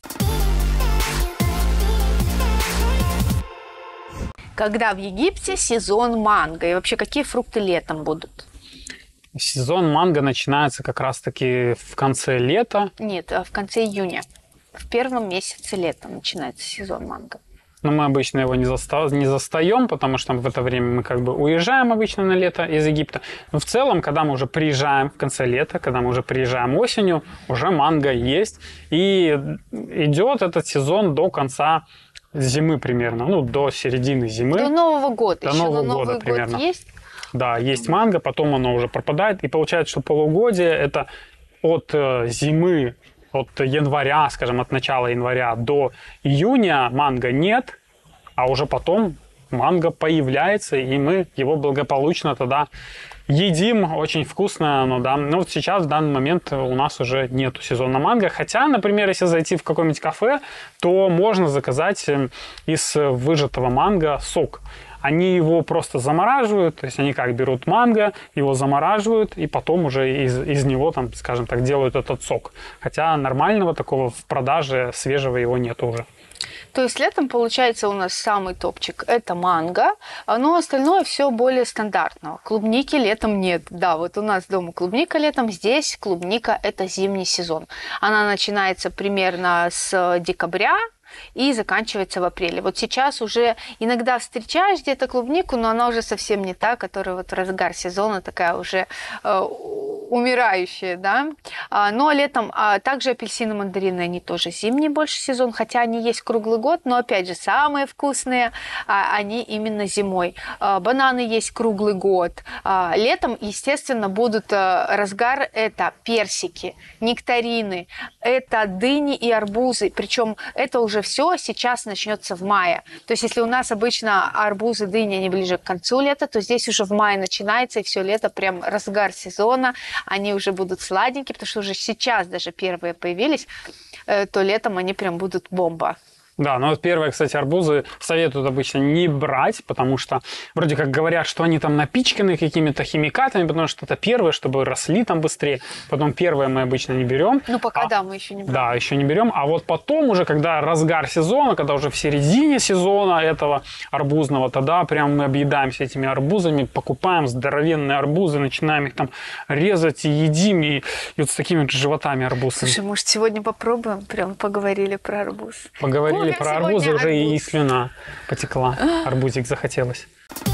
Когда в Египте сезон манго? И вообще, какие фрукты летом будут? Сезон манго начинается как раз-таки в конце лета. Нет, в конце июня. В первом месяце лета начинается сезон манго. Но мы обычно его не, заста... не застаем, потому что в это время мы как бы уезжаем обычно на лето из Египта. Но в целом, когда мы уже приезжаем в конце лета, когда мы уже приезжаем осенью, уже манго есть. И идет этот сезон до конца зимы примерно, ну, до середины зимы. До Нового года. До Еще Нового на Новый года год примерно. есть? Да, есть манго, потом оно уже пропадает. И получается, что полугодие – это от зимы, от января, скажем, от начала января до июня манго нет, а уже потом манго появляется, и мы его благополучно тогда едим. Очень вкусно оно, да. Но вот сейчас, в данный момент, у нас уже нету сезона манго. Хотя, например, если зайти в какое-нибудь кафе, то можно заказать из выжатого манго сок. Они его просто замораживают, то есть они как берут манго, его замораживают, и потом уже из, из него, там, скажем так, делают этот сок. Хотя нормального такого в продаже свежего его нет уже. То есть летом, получается, у нас самый топчик – это манго, но остальное все более стандартного. Клубники летом нет. Да, вот у нас дома клубника летом, здесь клубника – это зимний сезон. Она начинается примерно с декабря и заканчивается в апреле. Вот сейчас уже иногда встречаешь где-то клубнику, но она уже совсем не та, которая вот в разгар сезона такая уже э, умирающая, да. А, но летом а также апельсины, мандарины, они тоже зимний больше сезон, хотя они есть круглый год, но опять же самые вкусные а, они именно зимой. А, бананы есть круглый год. А, летом, естественно, будут а, разгар, это персики, нектарины, это дыни и арбузы, причем это уже все сейчас начнется в мае. То есть, если у нас обычно арбузы, дыни, они ближе к концу лета, то здесь уже в мае начинается, и все лето прям разгар сезона. Они уже будут сладенькие, потому что уже сейчас даже первые появились, то летом они прям будут бомба. Да, но вот первые, кстати, арбузы советуют обычно не брать, потому что вроде как говорят, что они там напичканы какими-то химикатами, потому что это первые, чтобы росли там быстрее. Потом первые мы обычно не берем. Ну, пока а, да, мы еще не берем. Да, еще не берем. А вот потом уже, когда разгар сезона, когда уже в середине сезона этого арбузного, тогда прям мы объедаемся этими арбузами, покупаем здоровенные арбузы, начинаем их там резать и едим, и, и вот с такими вот животами арбузами. Слушай, может, сегодня попробуем? Прям поговорили про арбуз. Поговорили про арбузы, уже арбуз. и слюна потекла. Арбузик захотелось.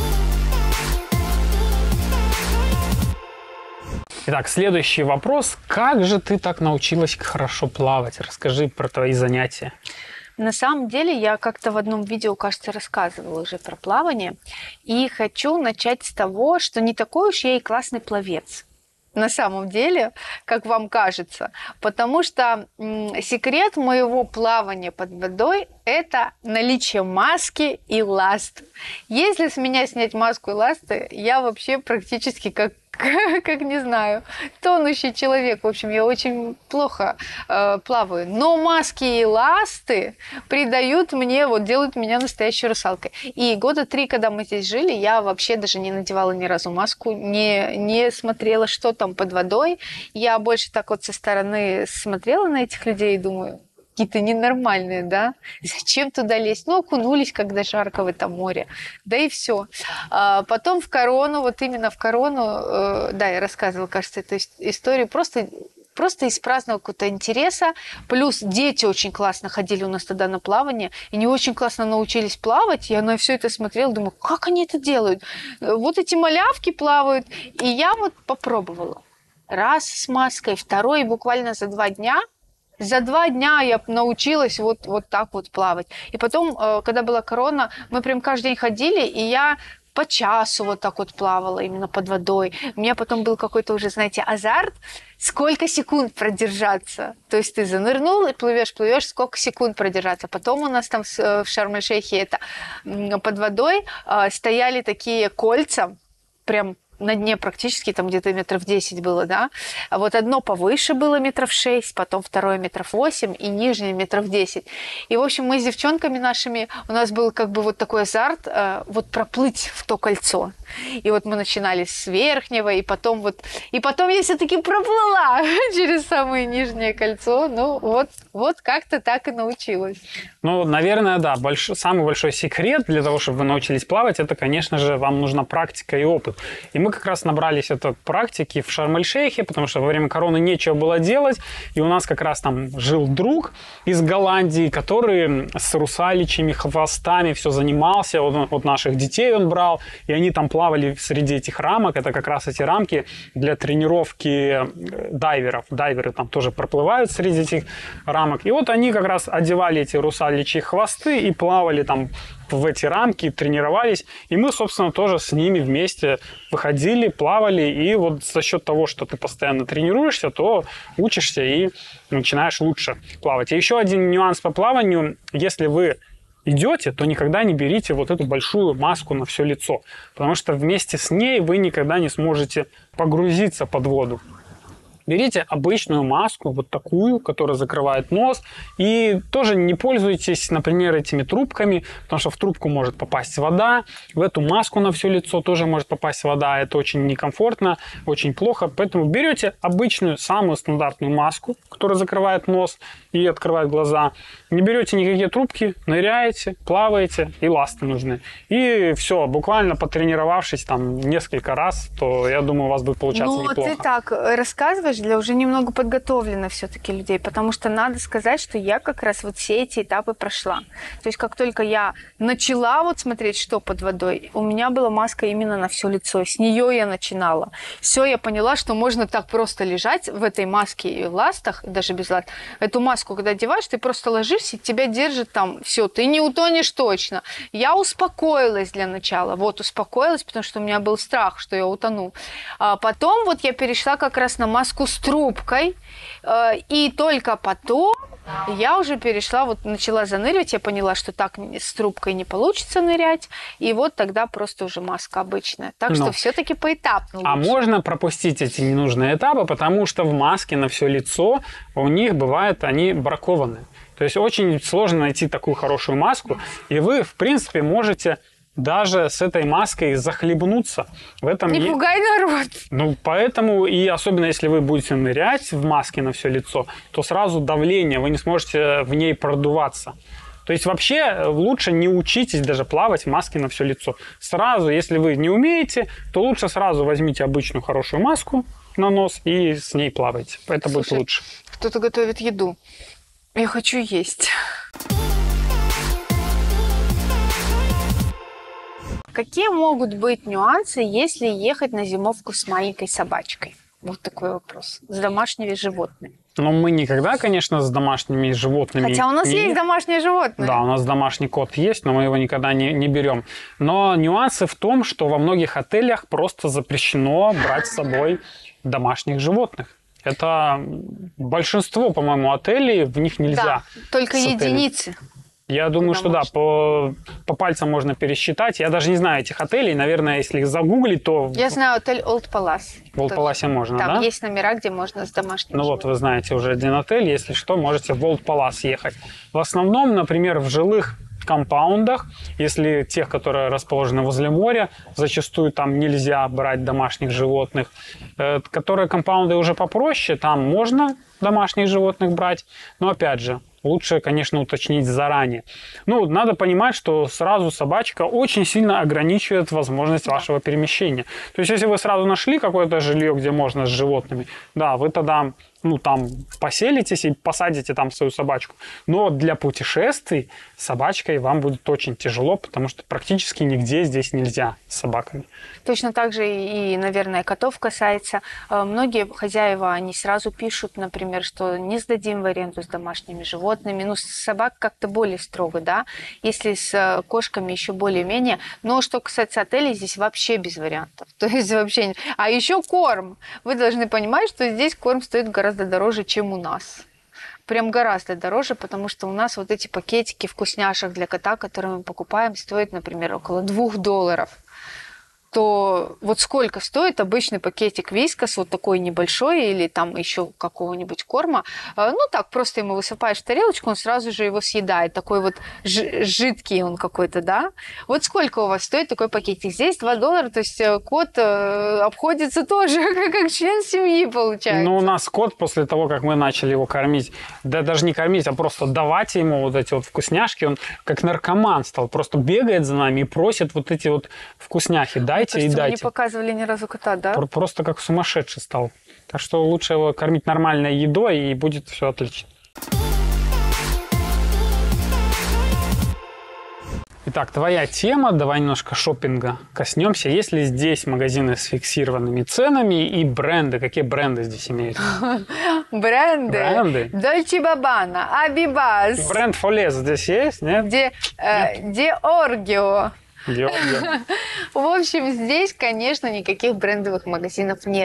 Итак, следующий вопрос. Как же ты так научилась хорошо плавать? Расскажи про твои занятия. На самом деле, я как-то в одном видео, кажется, рассказывала уже про плавание. И хочу начать с того, что не такой уж я и классный пловец. На самом деле, как вам кажется. Потому что м, секрет моего плавания под водой – это наличие маски и ласт. Если с меня снять маску и ласты, я вообще практически как, как не знаю, тонущий человек. В общем, я очень плохо э, плаваю. Но маски и ласты придают мне, вот делают меня настоящей русалкой. И года три, когда мы здесь жили, я вообще даже не надевала ни разу маску, не, не смотрела, что там под водой. Я больше так вот со стороны смотрела на этих людей и думаю, какие-то ненормальные, да? Зачем туда лезть? Ну, окунулись, когда жарко в этом море. Да и все. А потом в корону, вот именно в корону, э, да, я рассказывала, кажется, эту историю, просто, просто из праздного какого-то интереса. Плюс дети очень классно ходили у нас тогда на плавание, и они очень классно научились плавать. Я на все это смотрела, думаю, как они это делают? Вот эти малявки плавают. И я вот попробовала. Раз с маской, второй, буквально за два дня. За два дня я научилась вот, вот так вот плавать. И потом, когда была корона, мы прям каждый день ходили, и я по часу вот так вот плавала именно под водой. У меня потом был какой-то уже, знаете, азарт, сколько секунд продержаться. То есть ты занырнул и плывешь, плывешь, сколько секунд продержаться. Потом у нас там в Шарм-эль-Шейхе это под водой стояли такие кольца, прям на дне практически, там где-то метров десять было, да. А вот одно повыше было метров шесть, потом второе метров восемь и нижнее метров десять. И, в общем, мы с девчонками нашими, у нас был как бы вот такой азарт, э, вот проплыть в то кольцо. И вот мы начинали с верхнего, и потом вот... И потом я все-таки проплыла через самое нижнее кольцо. Ну, вот, вот как-то так и научилась. Ну, наверное, да. Больш... Самый большой секрет для того, чтобы вы научились плавать, это, конечно же, вам нужна практика и опыт. И мы как раз набрались этой практики в Шарм-эль-Шейхе, потому что во время короны нечего было делать. И у нас как раз там жил друг из Голландии, который с русаличьими хвостами все занимался. Вот, вот наших детей он брал, и они там плавали среди этих рамок. Это как раз эти рамки для тренировки дайверов. Дайверы там тоже проплывают среди этих рамок. И вот они как раз одевали эти русаличьи хвосты и плавали там в эти рамки, тренировались. И мы, собственно, тоже с ними вместе выходили, плавали. И вот за счет того, что ты постоянно тренируешься, то учишься и начинаешь лучше плавать. И еще один нюанс по плаванию. Если вы идете, то никогда не берите вот эту большую маску на все лицо, потому что вместе с ней вы никогда не сможете погрузиться под воду. Берите обычную маску, вот такую, которая закрывает нос, и тоже не пользуйтесь, например, этими трубками, потому что в трубку может попасть вода, в эту маску на все лицо тоже может попасть вода, это очень некомфортно, очень плохо, поэтому берете обычную, самую стандартную маску, которая закрывает нос и открывает глаза, не берете никакие трубки, ныряете, плаваете, и ласты нужны. И все, буквально потренировавшись там несколько раз, то я думаю, у вас будет получаться ну, неплохо. Ну, ты так рассказываешь для уже немного подготовленных все-таки людей, потому что надо сказать, что я как раз вот все эти этапы прошла. То есть как только я начала вот смотреть, что под водой, у меня была маска именно на все лицо. С нее я начинала. Все, я поняла, что можно так просто лежать в этой маске и в ластах, даже без ласт. Эту маску, когда одеваешь, ты просто ложишься, и тебя держит там все, ты не утонешь точно. Я успокоилась для начала. Вот, успокоилась, потому что у меня был страх, что я утону. А потом вот я перешла как раз на маску с трубкой, и только потом я уже перешла, вот начала заныривать, я поняла, что так с трубкой не получится нырять, и вот тогда просто уже маска обычная. Так что Но. все-таки поэтапно лучше. А можно пропустить эти ненужные этапы, потому что в маске на все лицо у них бывает, они бракованы. То есть очень сложно найти такую хорошую маску, и вы, в принципе, можете даже с этой маской захлебнуться. В этом не е... пугай народ. Ну, поэтому, и особенно если вы будете нырять в маске на все лицо, то сразу давление, вы не сможете в ней продуваться. То есть вообще лучше не учитесь даже плавать в маске на все лицо. Сразу, если вы не умеете, то лучше сразу возьмите обычную хорошую маску на нос и с ней плавайте. Это Слушай, будет лучше. Кто-то готовит еду. Я хочу есть. Какие могут быть нюансы, если ехать на зимовку с маленькой собачкой? Вот такой вопрос. С домашними животными. Но мы никогда, конечно, с домашними животными... Хотя у нас не... есть домашние животные. Да, у нас домашний кот есть, но мы его никогда не, не берем. Но нюансы в том, что во многих отелях просто запрещено брать с собой домашних животных. Это большинство, по-моему, отелей, в них нельзя. Да, только единицы. Я думаю, что да, по, по пальцам можно пересчитать. Я даже не знаю этих отелей. Наверное, если их загуглить, то... Я знаю отель Old Palace. В Old Palace можно, Там да? есть номера, где можно с домашним Ну животным. вот, вы знаете уже один отель. Если что, можете в Old Palace ехать. В основном, например, в жилых компаундах, если тех, которые расположены возле моря, зачастую там нельзя брать домашних животных. Э, которые компаунды уже попроще, там можно домашних животных брать. Но опять же, лучше, конечно, уточнить заранее. Ну, надо понимать, что сразу собачка очень сильно ограничивает возможность да. вашего перемещения. То есть, если вы сразу нашли какое-то жилье, где можно с животными, да, вы тогда, ну, там поселитесь и посадите там свою собачку. Но для путешествий с собачкой вам будет очень тяжело, потому что практически нигде здесь нельзя с собаками. Точно так же и, наверное, котов касается. Многие хозяева, они сразу пишут, например, что не сдадим в аренду с домашними животными. Ну, с собак как-то более строго, да. Если с кошками еще более-менее. Но что касается отелей, здесь вообще без вариантов. То есть вообще... А еще корм. Вы должны понимать, что здесь корм стоит гораздо дороже, чем у нас. Прям гораздо дороже, потому что у нас вот эти пакетики вкусняшек для кота, которые мы покупаем, стоят, например, около двух долларов. То вот сколько стоит обычный пакетик вискас, вот такой небольшой, или там еще какого-нибудь корма. Ну так, просто ему высыпаешь в тарелочку, он сразу же его съедает. Такой вот жидкий он какой-то, да? Вот сколько у вас стоит такой пакетик? Здесь два доллара, то есть кот обходится тоже как член семьи, получается. Ну, у нас кот после того, как мы начали его кормить, да даже не кормить, а просто давать ему вот эти вот вкусняшки, он как наркоман стал, просто бегает за нами и просит вот эти вот вкусняхи. Дайте Кажется, и дайте. Вы не показывали ни разу кота, да? Просто как сумасшедший стал. Так что лучше его кормить нормальной едой, и будет все отлично. Итак, твоя тема, давай немножко шопинга коснемся. Есть ли здесь магазины с фиксированными ценами и бренды? Какие бренды здесь имеются? Бренды? Бренды? Dolce Gabbana, Abibas. Бренд Фолес здесь есть, нет? Ди, э, Диоргио. Диоргио. В общем, здесь, конечно, никаких брендовых магазинов нет.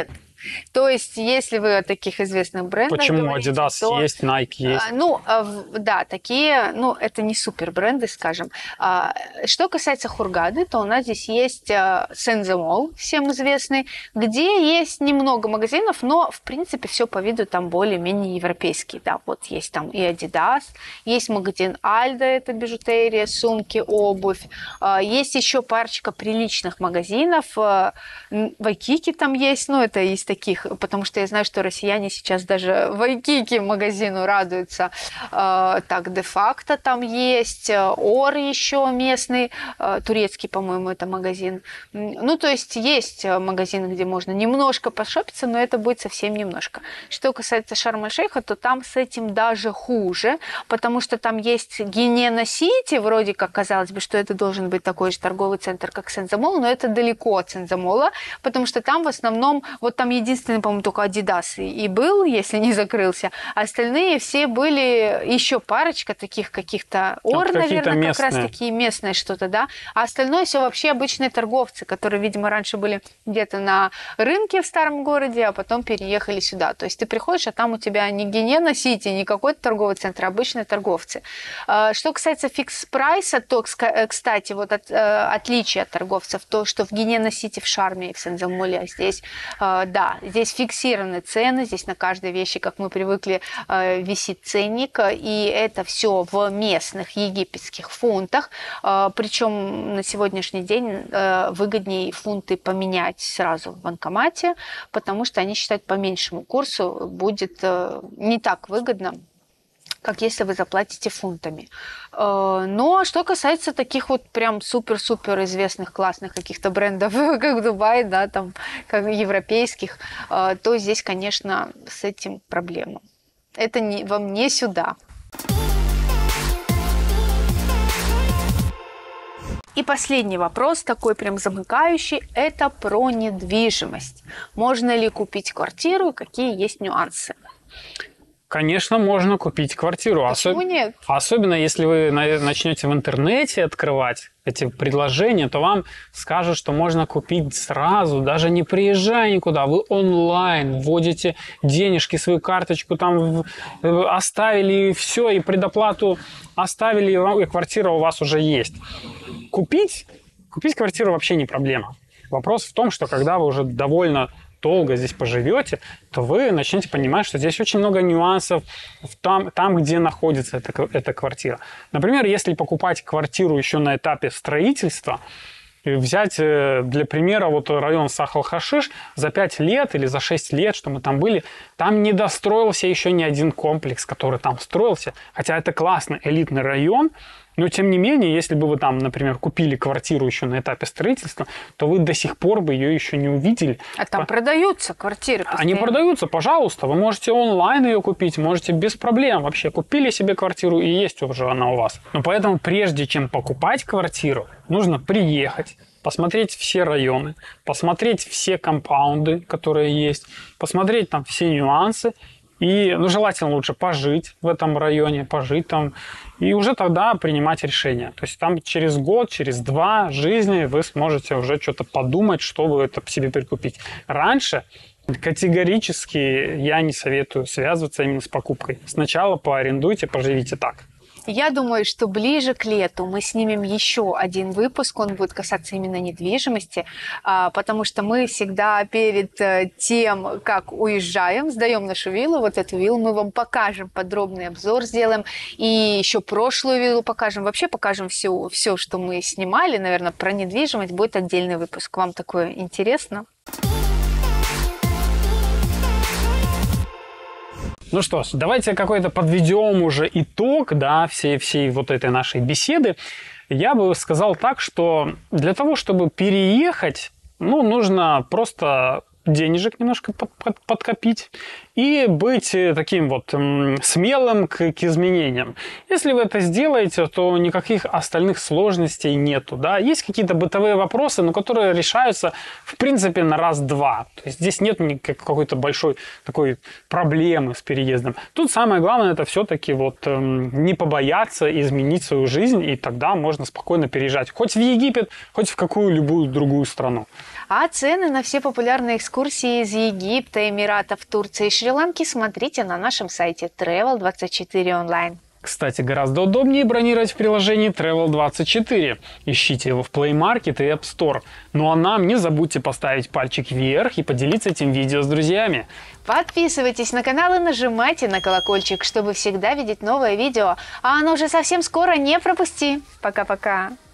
То есть, если вы о таких известных брендах Почему говорите, Adidas то, есть, Nike есть? а, Ну, а, в- да, такие, ну, это не супер бренды, скажем. А, Что касается Хургады, то у нас здесь есть а, Сенза-Молл, всем известный, где есть немного магазинов, но, в принципе, все по виду там более-менее европейский. Да, вот есть там и Adidas, есть магазин Альдо, это бижутерия, сумки, обувь. А, Есть еще парочка приличных магазинов. а, м, Вайкики там есть, ну, это из таких, потому что я знаю, что россияне сейчас даже Вайкики магазину радуются. А, Так, де-факто там есть, а, Ор еще местный, а, турецкий, по-моему, это магазин. М, Ну, то есть есть а, магазины, где можно немножко пошопиться, но это будет совсем немножко. Что касается Шарм-эль-Шейха, то там с этим даже хуже, потому что там есть Генена-Сити, вроде как, казалось бы, что это должен быть такой же торговый центр, как Сенза-Молл, но это далеко от Сенза-Молла, потому что там в основном, вот там единственный, по-моему, только Adidas и и был, если не закрылся, а остальные все были, еще парочка таких каких-то, Ор, какие-то наверное, как раз местные. такие местные что-то, да, а остальное все вообще обычные торговцы, которые, видимо, раньше были где-то на рынке в старом городе, а потом переехали сюда. То есть ты приходишь, а там у тебя не Генена Сити, не какой-то торговый центр, а обычные торговцы. А, Что касается фикс-прайса, то, кска- э, кстати, вот от, э, отличие от торговцев, то, что в Генена Сити, в Шарме и в Сенза-Молле, а здесь, э, да, здесь фиксированы цены, здесь на каждой вещи, как мы привыкли, э, висит ценник, и это все в местных египетских фунтах, э, причем на сегодняшний день э, выгоднее фунты поменять сразу в банкомате, потому что они считают, по меньшему курсу будет э, не так выгодно, как если вы заплатите фунтами. Э, Но что касается таких вот прям супер-супер известных классных каких-то брендов, как Дубай, да, там, как европейских, э, то здесь, конечно, с этим проблема. Это не, вам не сюда. И последний вопрос, такой прям замыкающий, это про недвижимость. Можно ли купить квартиру и какие есть нюансы? Конечно, можно купить квартиру. Почему Особ- нет? Особенно, если вы на- начнете в интернете открывать эти предложения, то вам скажут, что можно купить сразу, даже не приезжая никуда. Вы онлайн вводите денежки, свою карточку, там в- э, оставили и все, и предоплату оставили, и вам- и квартира у вас уже есть. Купить, купить квартиру вообще не проблема. Вопрос в том, что когда вы уже довольно долго здесь поживете, то вы начнете понимать, что здесь очень много нюансов в там, там где находится эта, эта квартира. Например, если покупать квартиру еще на этапе строительства, и взять для примера вот район Сахал-Хашиш, за пять лет или за шесть лет, что мы там были, там не достроился еще ни один комплекс, который там строился. Хотя это классный элитный район, но тем не менее, если бы вы там, например, купили квартиру еще на этапе строительства, то вы до сих пор бы ее еще не увидели. А там По... продаются квартиры постоянно. Они продаются, пожалуйста. Вы можете онлайн ее купить, можете без проблем вообще. Купили себе квартиру, и есть уже она у вас. Но поэтому, прежде чем покупать квартиру, нужно приехать, посмотреть все районы, посмотреть все компаунды, которые есть, посмотреть там все нюансы. И, ну, желательно лучше пожить в этом районе, пожить там, и уже тогда принимать решение. То есть там через год, через два жизни вы сможете уже что-то подумать, что вы это себе прикупить. Раньше категорически я не советую связываться именно с покупкой. Сначала поарендуйте, поживите так. Я думаю, что ближе к лету мы снимем еще один выпуск, он будет касаться именно недвижимости, потому что мы всегда перед тем, как уезжаем, сдаем нашу виллу, вот эту виллу, мы вам покажем, подробный обзор сделаем, и еще прошлую виллу покажем, вообще покажем все, все, что мы снимали, наверное, про недвижимость будет отдельный выпуск. Вам такое интересно? Ну что ж, давайте какой-то подведем уже итог, да, всей, всей вот этой нашей беседы. Я бы сказал так, что для того, чтобы переехать, ну, нужно просто денежек немножко под, под, подкопить и быть таким вот м, смелым к, к изменениям. Если вы это сделаете, то никаких остальных сложностей нету. Да? Есть какие-то бытовые вопросы, но которые решаются в принципе на раз-два. То есть здесь нет какой-то большой такой проблемы с переездом. Тут самое главное это все-таки вот м, не побояться изменить свою жизнь, и тогда можно спокойно переезжать хоть в Египет, хоть в какую-либую другую страну. А цены на все популярные экскурсии из Египта, Эмиратов, Турции и Шри-Ланки смотрите на нашем сайте Travel двадцать четыре онлайн. Кстати, гораздо удобнее бронировать в приложении Travel двадцать четыре. Ищите его в Play Market и App Store. Ну а нам не забудьте поставить пальчик вверх и поделиться этим видео с друзьями. Подписывайтесь на канал и нажимайте на колокольчик, чтобы всегда видеть новое видео. А оно уже совсем скоро, не пропусти. Пока-пока.